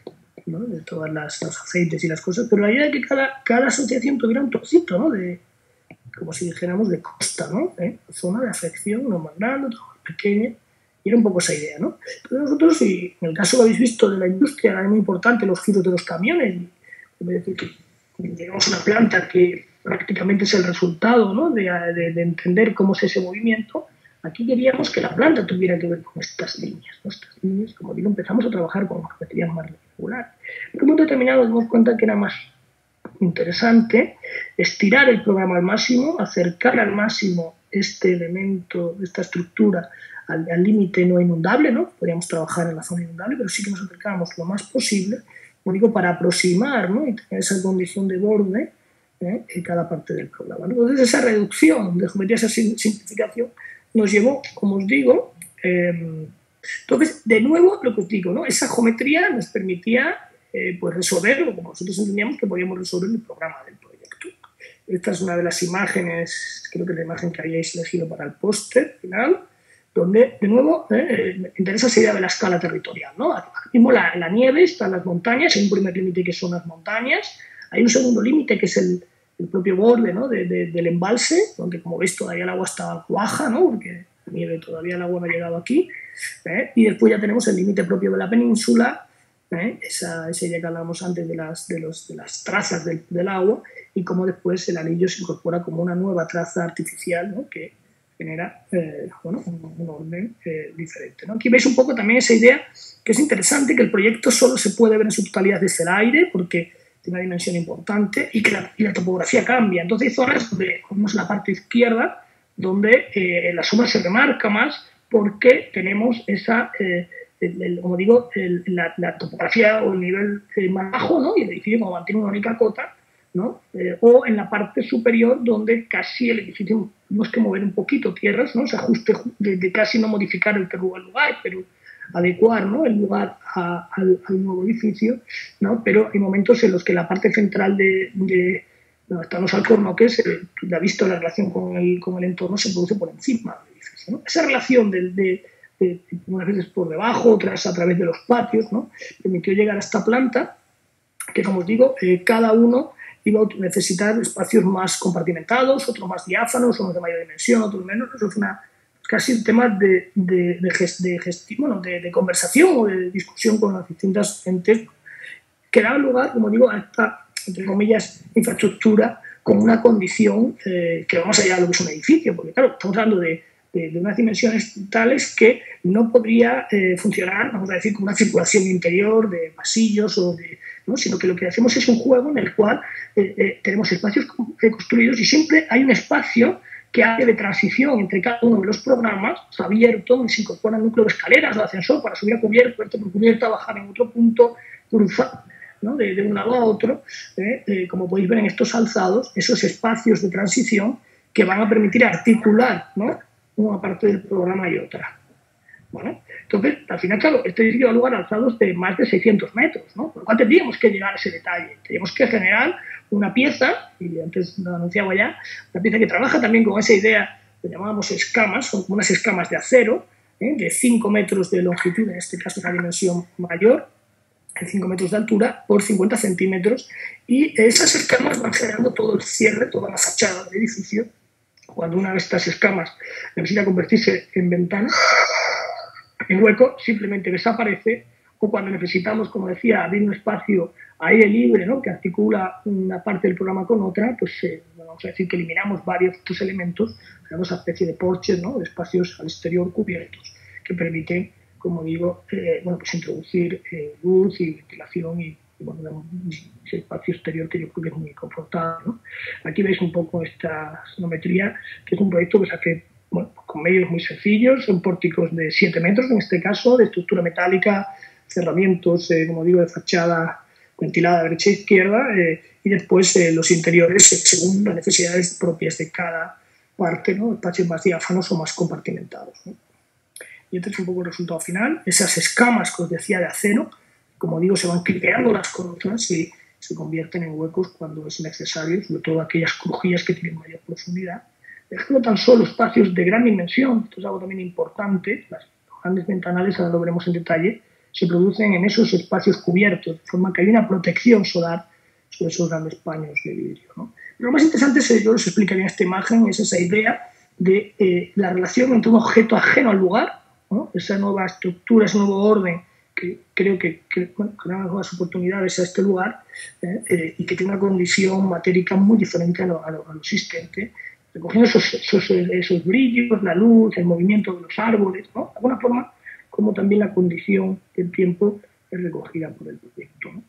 de todos los aceites y las cosas, pero la idea es que cada asociación tuviera un trocito, ¿no? Como si dijéramos de costa, ¿no? Zona de afección, uno más grande, otro más pequeño, y era un poco esa idea, ¿no? Pero nosotros, y en el caso que habéis visto de la industria, era muy importante los giros de los camiones, es decir, que llegamos a una planta que prácticamente es el resultado, ¿no? de entender cómo es ese movimiento. Aquí queríamos que la planta tuviera que ver con estas líneas, ¿no? Estas líneas, como digo, empezamos a trabajar con geometrías más regulares. En un momento determinado nos dimos cuenta que era más interesante estirar el programa al máximo, acercar al máximo este elemento, esta estructura al límite no inundable, ¿no? Podríamos trabajar en la zona inundable, pero sí que nos acercábamos lo más posible, como digo, para aproximar, ¿no? Y tener esa condición de borde en cada parte del programa, ¿no? Entonces esa reducción de geometría, esa simplificación, nos llevó, como os digo, entonces, de nuevo, lo que os digo, ¿no? Esa geometría nos permitía pues resolver, como nosotros entendíamos que podíamos resolver el programa del proyecto. Esta es una de las imágenes, creo que es la imagen que habíais elegido para el póster final, donde, de nuevo, me interesa esa idea de la escala territorial, ¿no? Aquí mismo la nieve está en las montañas, hay un primer límite que son las montañas, hay un segundo límite que es el propio borde, ¿no? del embalse, donde, como veis, todavía el agua está cuaja, ¿no? Porque la nieve todavía el agua no ha llegado aquí, y después ya tenemos el límite propio de la península, esa idea que hablábamos antes de las trazas del agua, y cómo después el anillo se incorpora como una nueva traza artificial, ¿no? Que genera un orden diferente, ¿no? Aquí veis un poco también esa idea que es interesante, que el proyecto solo se puede ver en su totalidad desde el aire, porque tiene una dimensión importante, y que la topografía cambia. Entonces hay zonas donde, como es la parte izquierda, donde la sombra se remarca más porque tenemos esa, como digo, la topografía o el nivel más bajo, ¿no? Y el edificio como mantiene una única cota, ¿no? O en la parte superior, donde casi el edificio tenemos que mover un poquito tierras, ¿no? Se ajuste de casi no modificar el lugar, pero adecuar, ¿no? el lugar al nuevo edificio, ¿no? Pero hay momentos en los que la parte central donde están los alcornoques, la vista o la relación con el entorno se produce por encima del edificio, ¿no? Esa relación de unas veces por debajo, otras a través de los patios, ¿no? Permitió llegar a esta planta que, como os digo, cada uno iba a necesitar espacios más compartimentados, otros más diáfanos, unos de mayor dimensión, otros menos. Eso es casi un tema de conversación o de discusión con las distintas entes que daban lugar, como digo, a esta, entre comillas, infraestructura con una condición que va más allá de lo que es un edificio, porque claro, estamos hablando de unas dimensiones tales que no podría funcionar, vamos a decir, como una circulación interior de pasillos ¿no? Sino que lo que hacemos es un juego en el cual tenemos espacios construidos y siempre hay un espacio que hace de transición entre cada uno de los programas, abierto, donde se incorpora el núcleo de escaleras o ascensor para subir a cubierta, bajar en otro punto, cruzar, ¿no? de un lado a otro, como podéis ver en estos alzados, esos espacios de transición que van a permitir articular, ¿no? Una parte del programa y otra. Bueno, entonces, al final, claro, este edificio da lugar a alzados de más de 600 metros, ¿no? Por lo cual tendríamos que llegar a ese detalle. Teníamos que generar una pieza, y antes lo anunciaba ya, una pieza que trabaja también con esa idea que llamábamos escamas, son como unas escamas de acero, de 5 metros de longitud, en este caso una dimensión mayor, de 5 metros de altura por 50 centímetros, y esas escamas van generando todo el cierre, toda la fachada del edificio. Cuando una de estas escamas necesita convertirse en ventana, en hueco simplemente desaparece, o cuando necesitamos, como decía, abrir un espacio aire libre, ¿no?, que articula una parte del programa con otra, pues vamos a decir que eliminamos varios de estos elementos, creamos una especie de porches, ¿no?, de espacios al exterior cubiertos que permiten, como digo, bueno, pues introducir luz y ventilación y bueno, ese espacio exterior que yo creo que es muy confortable, ¿no? Aquí veis un poco esta sonometría, que es un proyecto que se hace, bueno, con medios muy sencillos, son pórticos de 7 metros en este caso, de estructura metálica, cerramientos, como digo, de fachada ventilada derecha e izquierda, y después los interiores según las necesidades propias de cada parte, ¿no?, espacios más diáfanos o más compartimentados, ¿no? Y este es un poco el resultado final. Esas escamas que os decía de acero, como digo, se van clipeando las con otras y se convierten en huecos cuando es necesario, sobre todo aquellas crujías que tienen mayor profundidad, dejando tan solo espacios de gran dimensión. Esto es algo también importante. Las grandes ventanales, ahora lo veremos en detalle, se producen en esos espacios cubiertos, de forma que hay una protección solar sobre esos grandes paños de vidrio, ¿no? Pero lo más interesante, yo os explicaría en esta imagen, es esa idea de la relación entre un objeto ajeno al lugar, ¿no?, esa nueva estructura, ese nuevo orden que creo que bueno, crea nuevas oportunidades a este lugar, y que tiene una condición matérica muy diferente a lo existente, recogiendo esos brillos, la luz, el movimiento de los árboles, ¿no?, de alguna forma, como también la condición del tiempo es recogida por el proyecto, ¿no?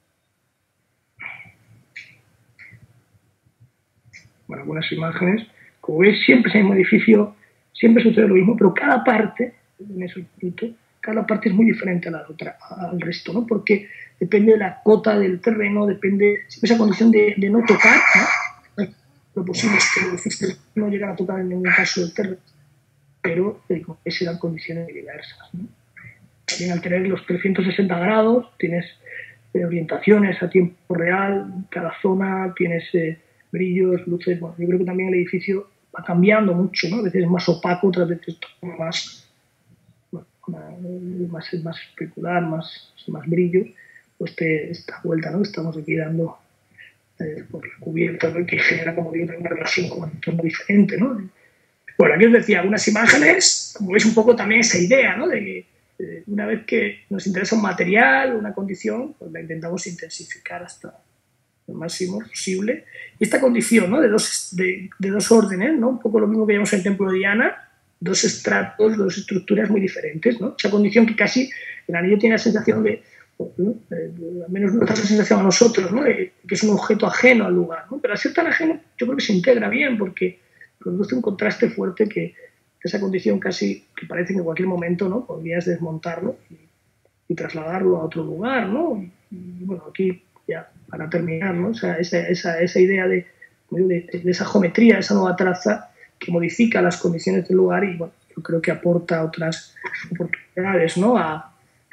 Bueno, algunas imágenes. Como veis, siempre es el mismo edificio, siempre sucede lo mismo, pero cada parte, en ese punto, cada parte es muy diferente a la otra, al resto, ¿no?, porque depende de la cota del terreno, depende siempre esa condición de no tocar, ¿no? Lo posible es que el edificio no llegara a tocar en ningún caso el terreno, pero esas eran condiciones diversas, ¿no? También al tener los 360 grados, tienes orientaciones a tiempo real, cada zona tienes brillos, luces. Bueno, yo creo que también el edificio va cambiando mucho, ¿no? A veces es más opaco, otras veces más, bueno, más especular, más brillo. Pues esta vuelta, ¿no?, estamos aquí dando por la cubierta, ¿no?, que genera, como digo, una relación con un entorno diferente, ¿no? Bueno, aquí os decía algunas imágenes, como veis un poco también esa idea, ¿no?, de que una vez que nos interesa un material, una condición, pues la intentamos intensificar hasta lo máximo posible. Y esta condición, ¿no?, de dos órdenes, ¿no?, un poco lo mismo que vemos en el templo de Diana, dos estratos, dos estructuras muy diferentes, ¿no? Esa condición que casi el anillo tiene la sensación de, al menos nos da la sensación a nosotros, ¿no?, de que es un objeto ajeno al lugar, ¿no? Pero al ser tan ajeno, yo creo que se integra bien porque produce un contraste fuerte que esa condición casi que parece que en cualquier momento, ¿no?, podrías desmontarlo y trasladarlo a otro lugar, ¿no? Y bueno, aquí ya para terminar, ¿no?, esa idea de esa geometría, esa nueva traza que modifica las condiciones del lugar y bueno, yo creo que aporta otras oportunidades, ¿no?, a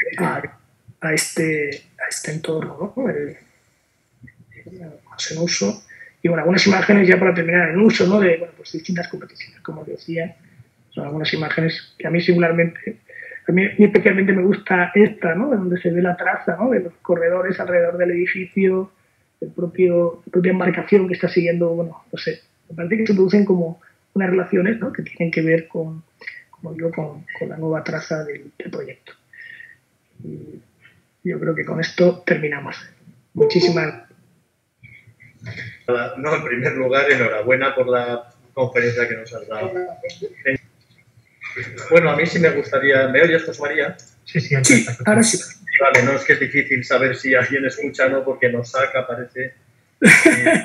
este entorno, ¿no?, más en uso. Y bueno, algunas imágenes ya para terminar en uso, ¿no?, de bueno, pues distintas competiciones, como decía. Son algunas imágenes que a mí singularmente, a mí especialmente me gusta esta, ¿no?, donde se ve la traza, ¿no?, de los corredores alrededor del edificio, la propia embarcación que está siguiendo, bueno, no sé, me parece que se producen como unas relaciones, ¿no?, que tienen que ver con, como digo, con la nueva traza del proyecto. Y yo creo que con esto terminamos. Muchísimas gracias. No, en primer lugar, enhorabuena por la conferencia que nos has dado. Bueno, a mí sí me gustaría... ¿Me oyes, José María? Sí, ahora sí. Vale, no, es que es difícil saber si alguien escucha o no, porque nos saca, parece... Es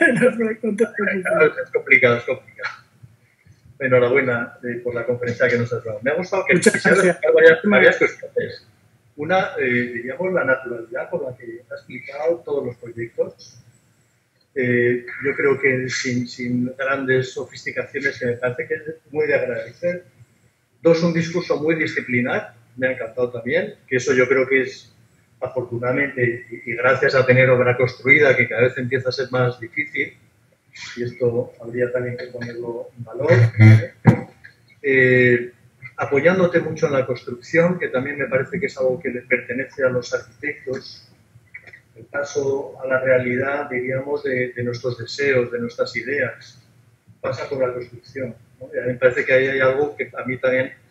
complicado. Enhorabuena por la conferencia que nos has dado. Me ha gustado que quisieras explicar varias cuestiones. Una, diríamos, la naturalidad por la que has explicado todos los proyectos. Yo creo que sin grandes sofisticaciones, que me parece que es muy de agradecer. Dos, un discurso muy disciplinar, me ha encantado también, que eso yo creo que es, afortunadamente, y gracias a tener obra construida, que cada vez empieza a ser más difícil, y esto habría también que ponerlo en valor, apoyándote mucho en la construcción, que también me parece que es algo que le pertenece a los arquitectos, el paso a la realidad, diríamos, de nuestros deseos, de nuestras ideas, pasa por la construcción, ¿no? Y a mí me parece que ahí hay algo que a mí también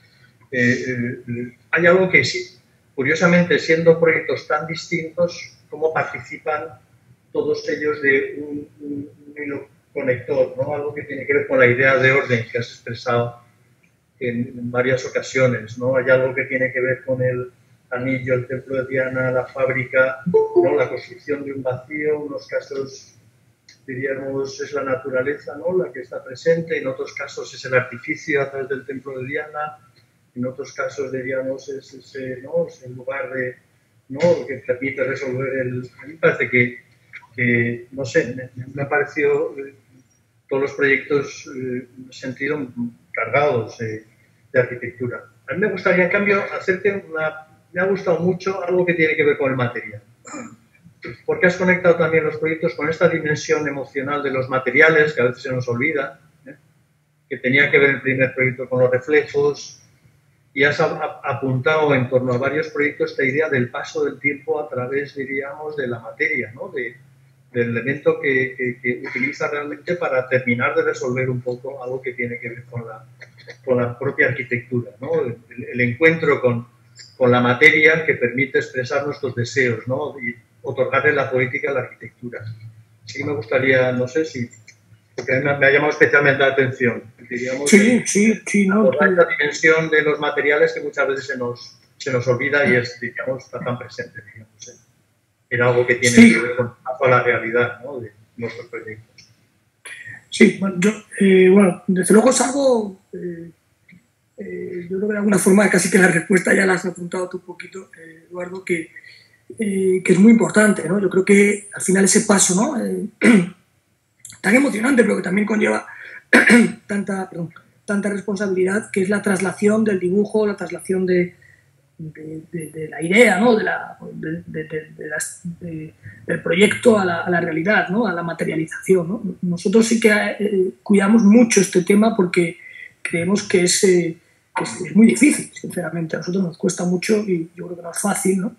hay algo que sí, curiosamente, siendo proyectos tan distintos, cómo participan todos ellos de un hilo conector, ¿no? Algo que tiene que ver con la idea de orden que has expresado en varias ocasiones, ¿no? Hay algo que tiene que ver con el anillo, el templo de Diana, la fábrica, ¿no? La construcción de un vacío, en unos casos diríamos es la naturaleza, ¿no? La que está presente, en otros casos es el artificio a través del templo de Diana, en otros casos diríamos es ese, ¿no? Es el lugar de, ¿no? Que permite resolver el... A mí me parece que no sé, me ha parecido todos los proyectos en sentido cargados de arquitectura. A mí me gustaría, en cambio, hacerte una... Me ha gustado mucho algo que tiene que ver con el material. Porque has conectado también los proyectos con esta dimensión emocional de los materiales, que a veces se nos olvida, que tenía que ver el primer proyecto con los reflejos, y has apuntado en torno a varios proyectos esta idea del paso del tiempo a través, diríamos, de la materia, ¿no? Del elemento que utiliza realmente para terminar de resolver un poco algo que tiene que ver con la propia arquitectura, ¿no? El encuentro con la materia que permite expresar nuestros deseos, ¿no? Y otorgarle la poética a la arquitectura. Sí me gustaría, no sé si... Porque me ha llamado especialmente la atención. Diríamos, sí, no. La dimensión de los materiales que muchas veces se nos olvida y es, digamos, está tan presente, digamos. Era algo que tiene que ver con la realidad, ¿no? De nuestros proyectos. Sí, bueno, bueno, desde luego es algo, yo creo que de alguna forma casi que la respuesta ya la has apuntado tú un poquito, Eduardo, que es muy importante, ¿no? Yo creo que al final ese paso, ¿no? Tan emocionante, pero que también conlleva tanta responsabilidad, que es la traslación del dibujo, la traslación de la idea, ¿no? Del proyecto a la realidad, ¿no? A la materialización, ¿no? Nosotros sí que cuidamos mucho este tema porque creemos que es muy difícil, sinceramente. A nosotros nos cuesta mucho y yo creo que no es fácil, ¿no?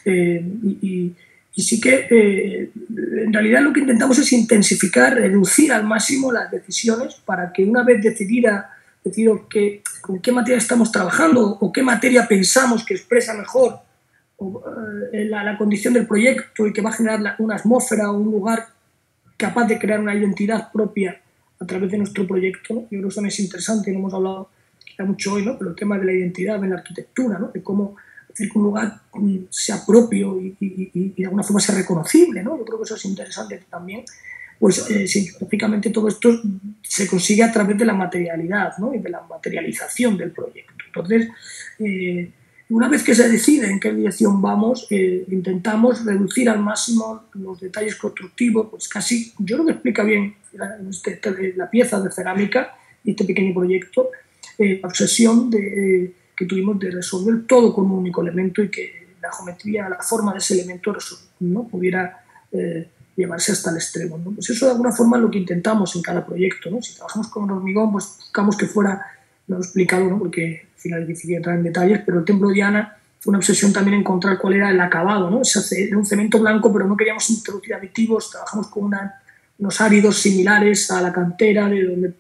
Y sí que en realidad lo que intentamos es intensificar, reducir al máximo las decisiones para que una vez decidido con qué materia estamos trabajando o qué materia pensamos que expresa mejor la condición del proyecto y que va a generar una atmósfera o un lugar capaz de crear una identidad propia a través de nuestro proyecto, ¿no? Yo creo que eso también es interesante, no hemos hablado quizá mucho hoy, ¿no? Pero el tema de la identidad en la arquitectura, ¿no? De cómo hacer que un lugar sea propio y de alguna forma sea reconocible, ¿no? Yo creo que eso es interesante también. Pues científicamente todo esto se consigue a través de la materialidad, ¿no? Y de la materialización del proyecto. Entonces, una vez que se decide en qué dirección vamos, intentamos reducir al máximo los detalles constructivos, pues casi, yo creo que explica bien la pieza de cerámica y este pequeño proyecto, la obsesión que tuvimos de resolver todo con un único elemento y que la geometría, la forma de ese elemento, ¿no? Pudiera llevarse hasta el extremo, ¿no? Pues eso de alguna forma es lo que intentamos en cada proyecto, ¿no? Si trabajamos con hormigón, pues buscamos que fuera, lo he explicado, ¿no? Porque al final es difícil entrar en detalles, pero el templo de Diana fue una obsesión también encontrar cuál era el acabado, ¿no? Era un cemento blanco, pero no queríamos introducir aditivos, trabajamos con unos áridos similares a la cantera de donde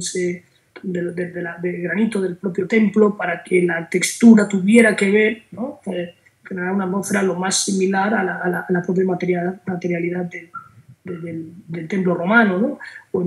de granito del propio templo para que la textura tuviera que ver, ¿no? Generar una atmósfera lo más similar a la propia materialidad del templo romano, ¿no?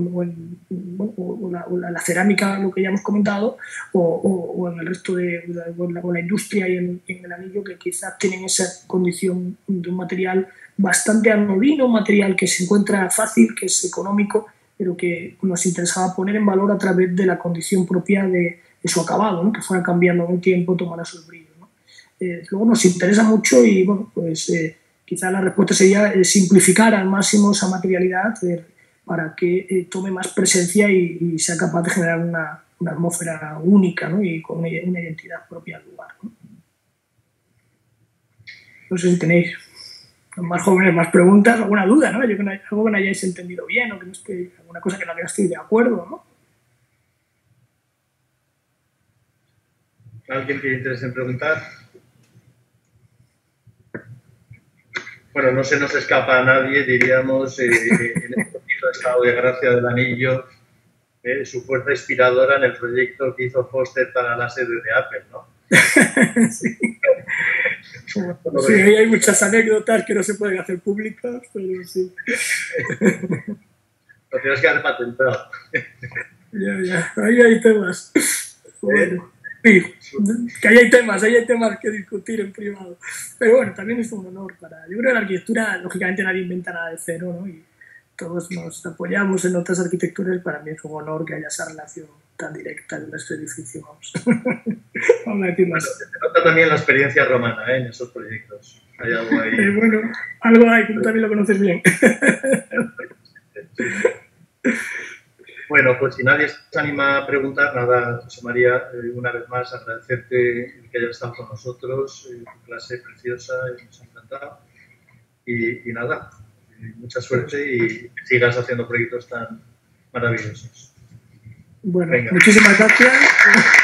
O la cerámica, lo que ya hemos comentado, o en el resto o la industria y en el anillo, que quizás tienen esa condición de un material bastante anodino, un material que se encuentra fácil, que es económico, pero que nos interesaba poner en valor a través de la condición propia de su acabado, ¿no? Que fuera cambiando en el tiempo, tomara sus brillos, ¿no? Luego nos interesa mucho y, bueno, pues quizá la respuesta sería simplificar al máximo esa materialidad para que tome más presencia y sea capaz de generar una atmósfera única, ¿no? Y con una identidad propia al lugar, ¿no? No sé si tenéis más jóvenes, más preguntas, alguna duda, ¿no? Algo que no hayáis entendido bien o que no esté, alguna cosa que no estoy de acuerdo, ¿no? ¿Alguien tiene interés en preguntar? Bueno, no se nos escapa a nadie, diríamos, en este estado de gracia del anillo, su fuerza inspiradora en el proyecto que hizo Foster para la sede de Apple, ¿no? Sí. Sí, ahí hay muchas anécdotas que no se pueden hacer públicas, pero sí. Lo tienes que haber patentado. Ya, ahí hay temas. Bueno, sí, que ahí hay temas que discutir en privado. Pero bueno, también es un honor para... Yo creo que la arquitectura, lógicamente nadie inventa nada de cero, ¿no? Y todos nos apoyamos en otras arquitecturas y para mí es un honor que haya esa relación tan directa en nuestro edificio, vamos. Vamos a decirlo así. Se nota también la experiencia romana, en esos proyectos. Hay algo ahí. Bueno, algo hay, tú también lo conoces bien. Bueno, pues si nadie se anima a preguntar, nada, José María, una vez más agradecerte que hayas estado con nosotros, tu clase preciosa, nos ha encantado. Y nada, mucha suerte y que sigas haciendo proyectos tan maravillosos. Bueno, venga. Muchísimas gracias.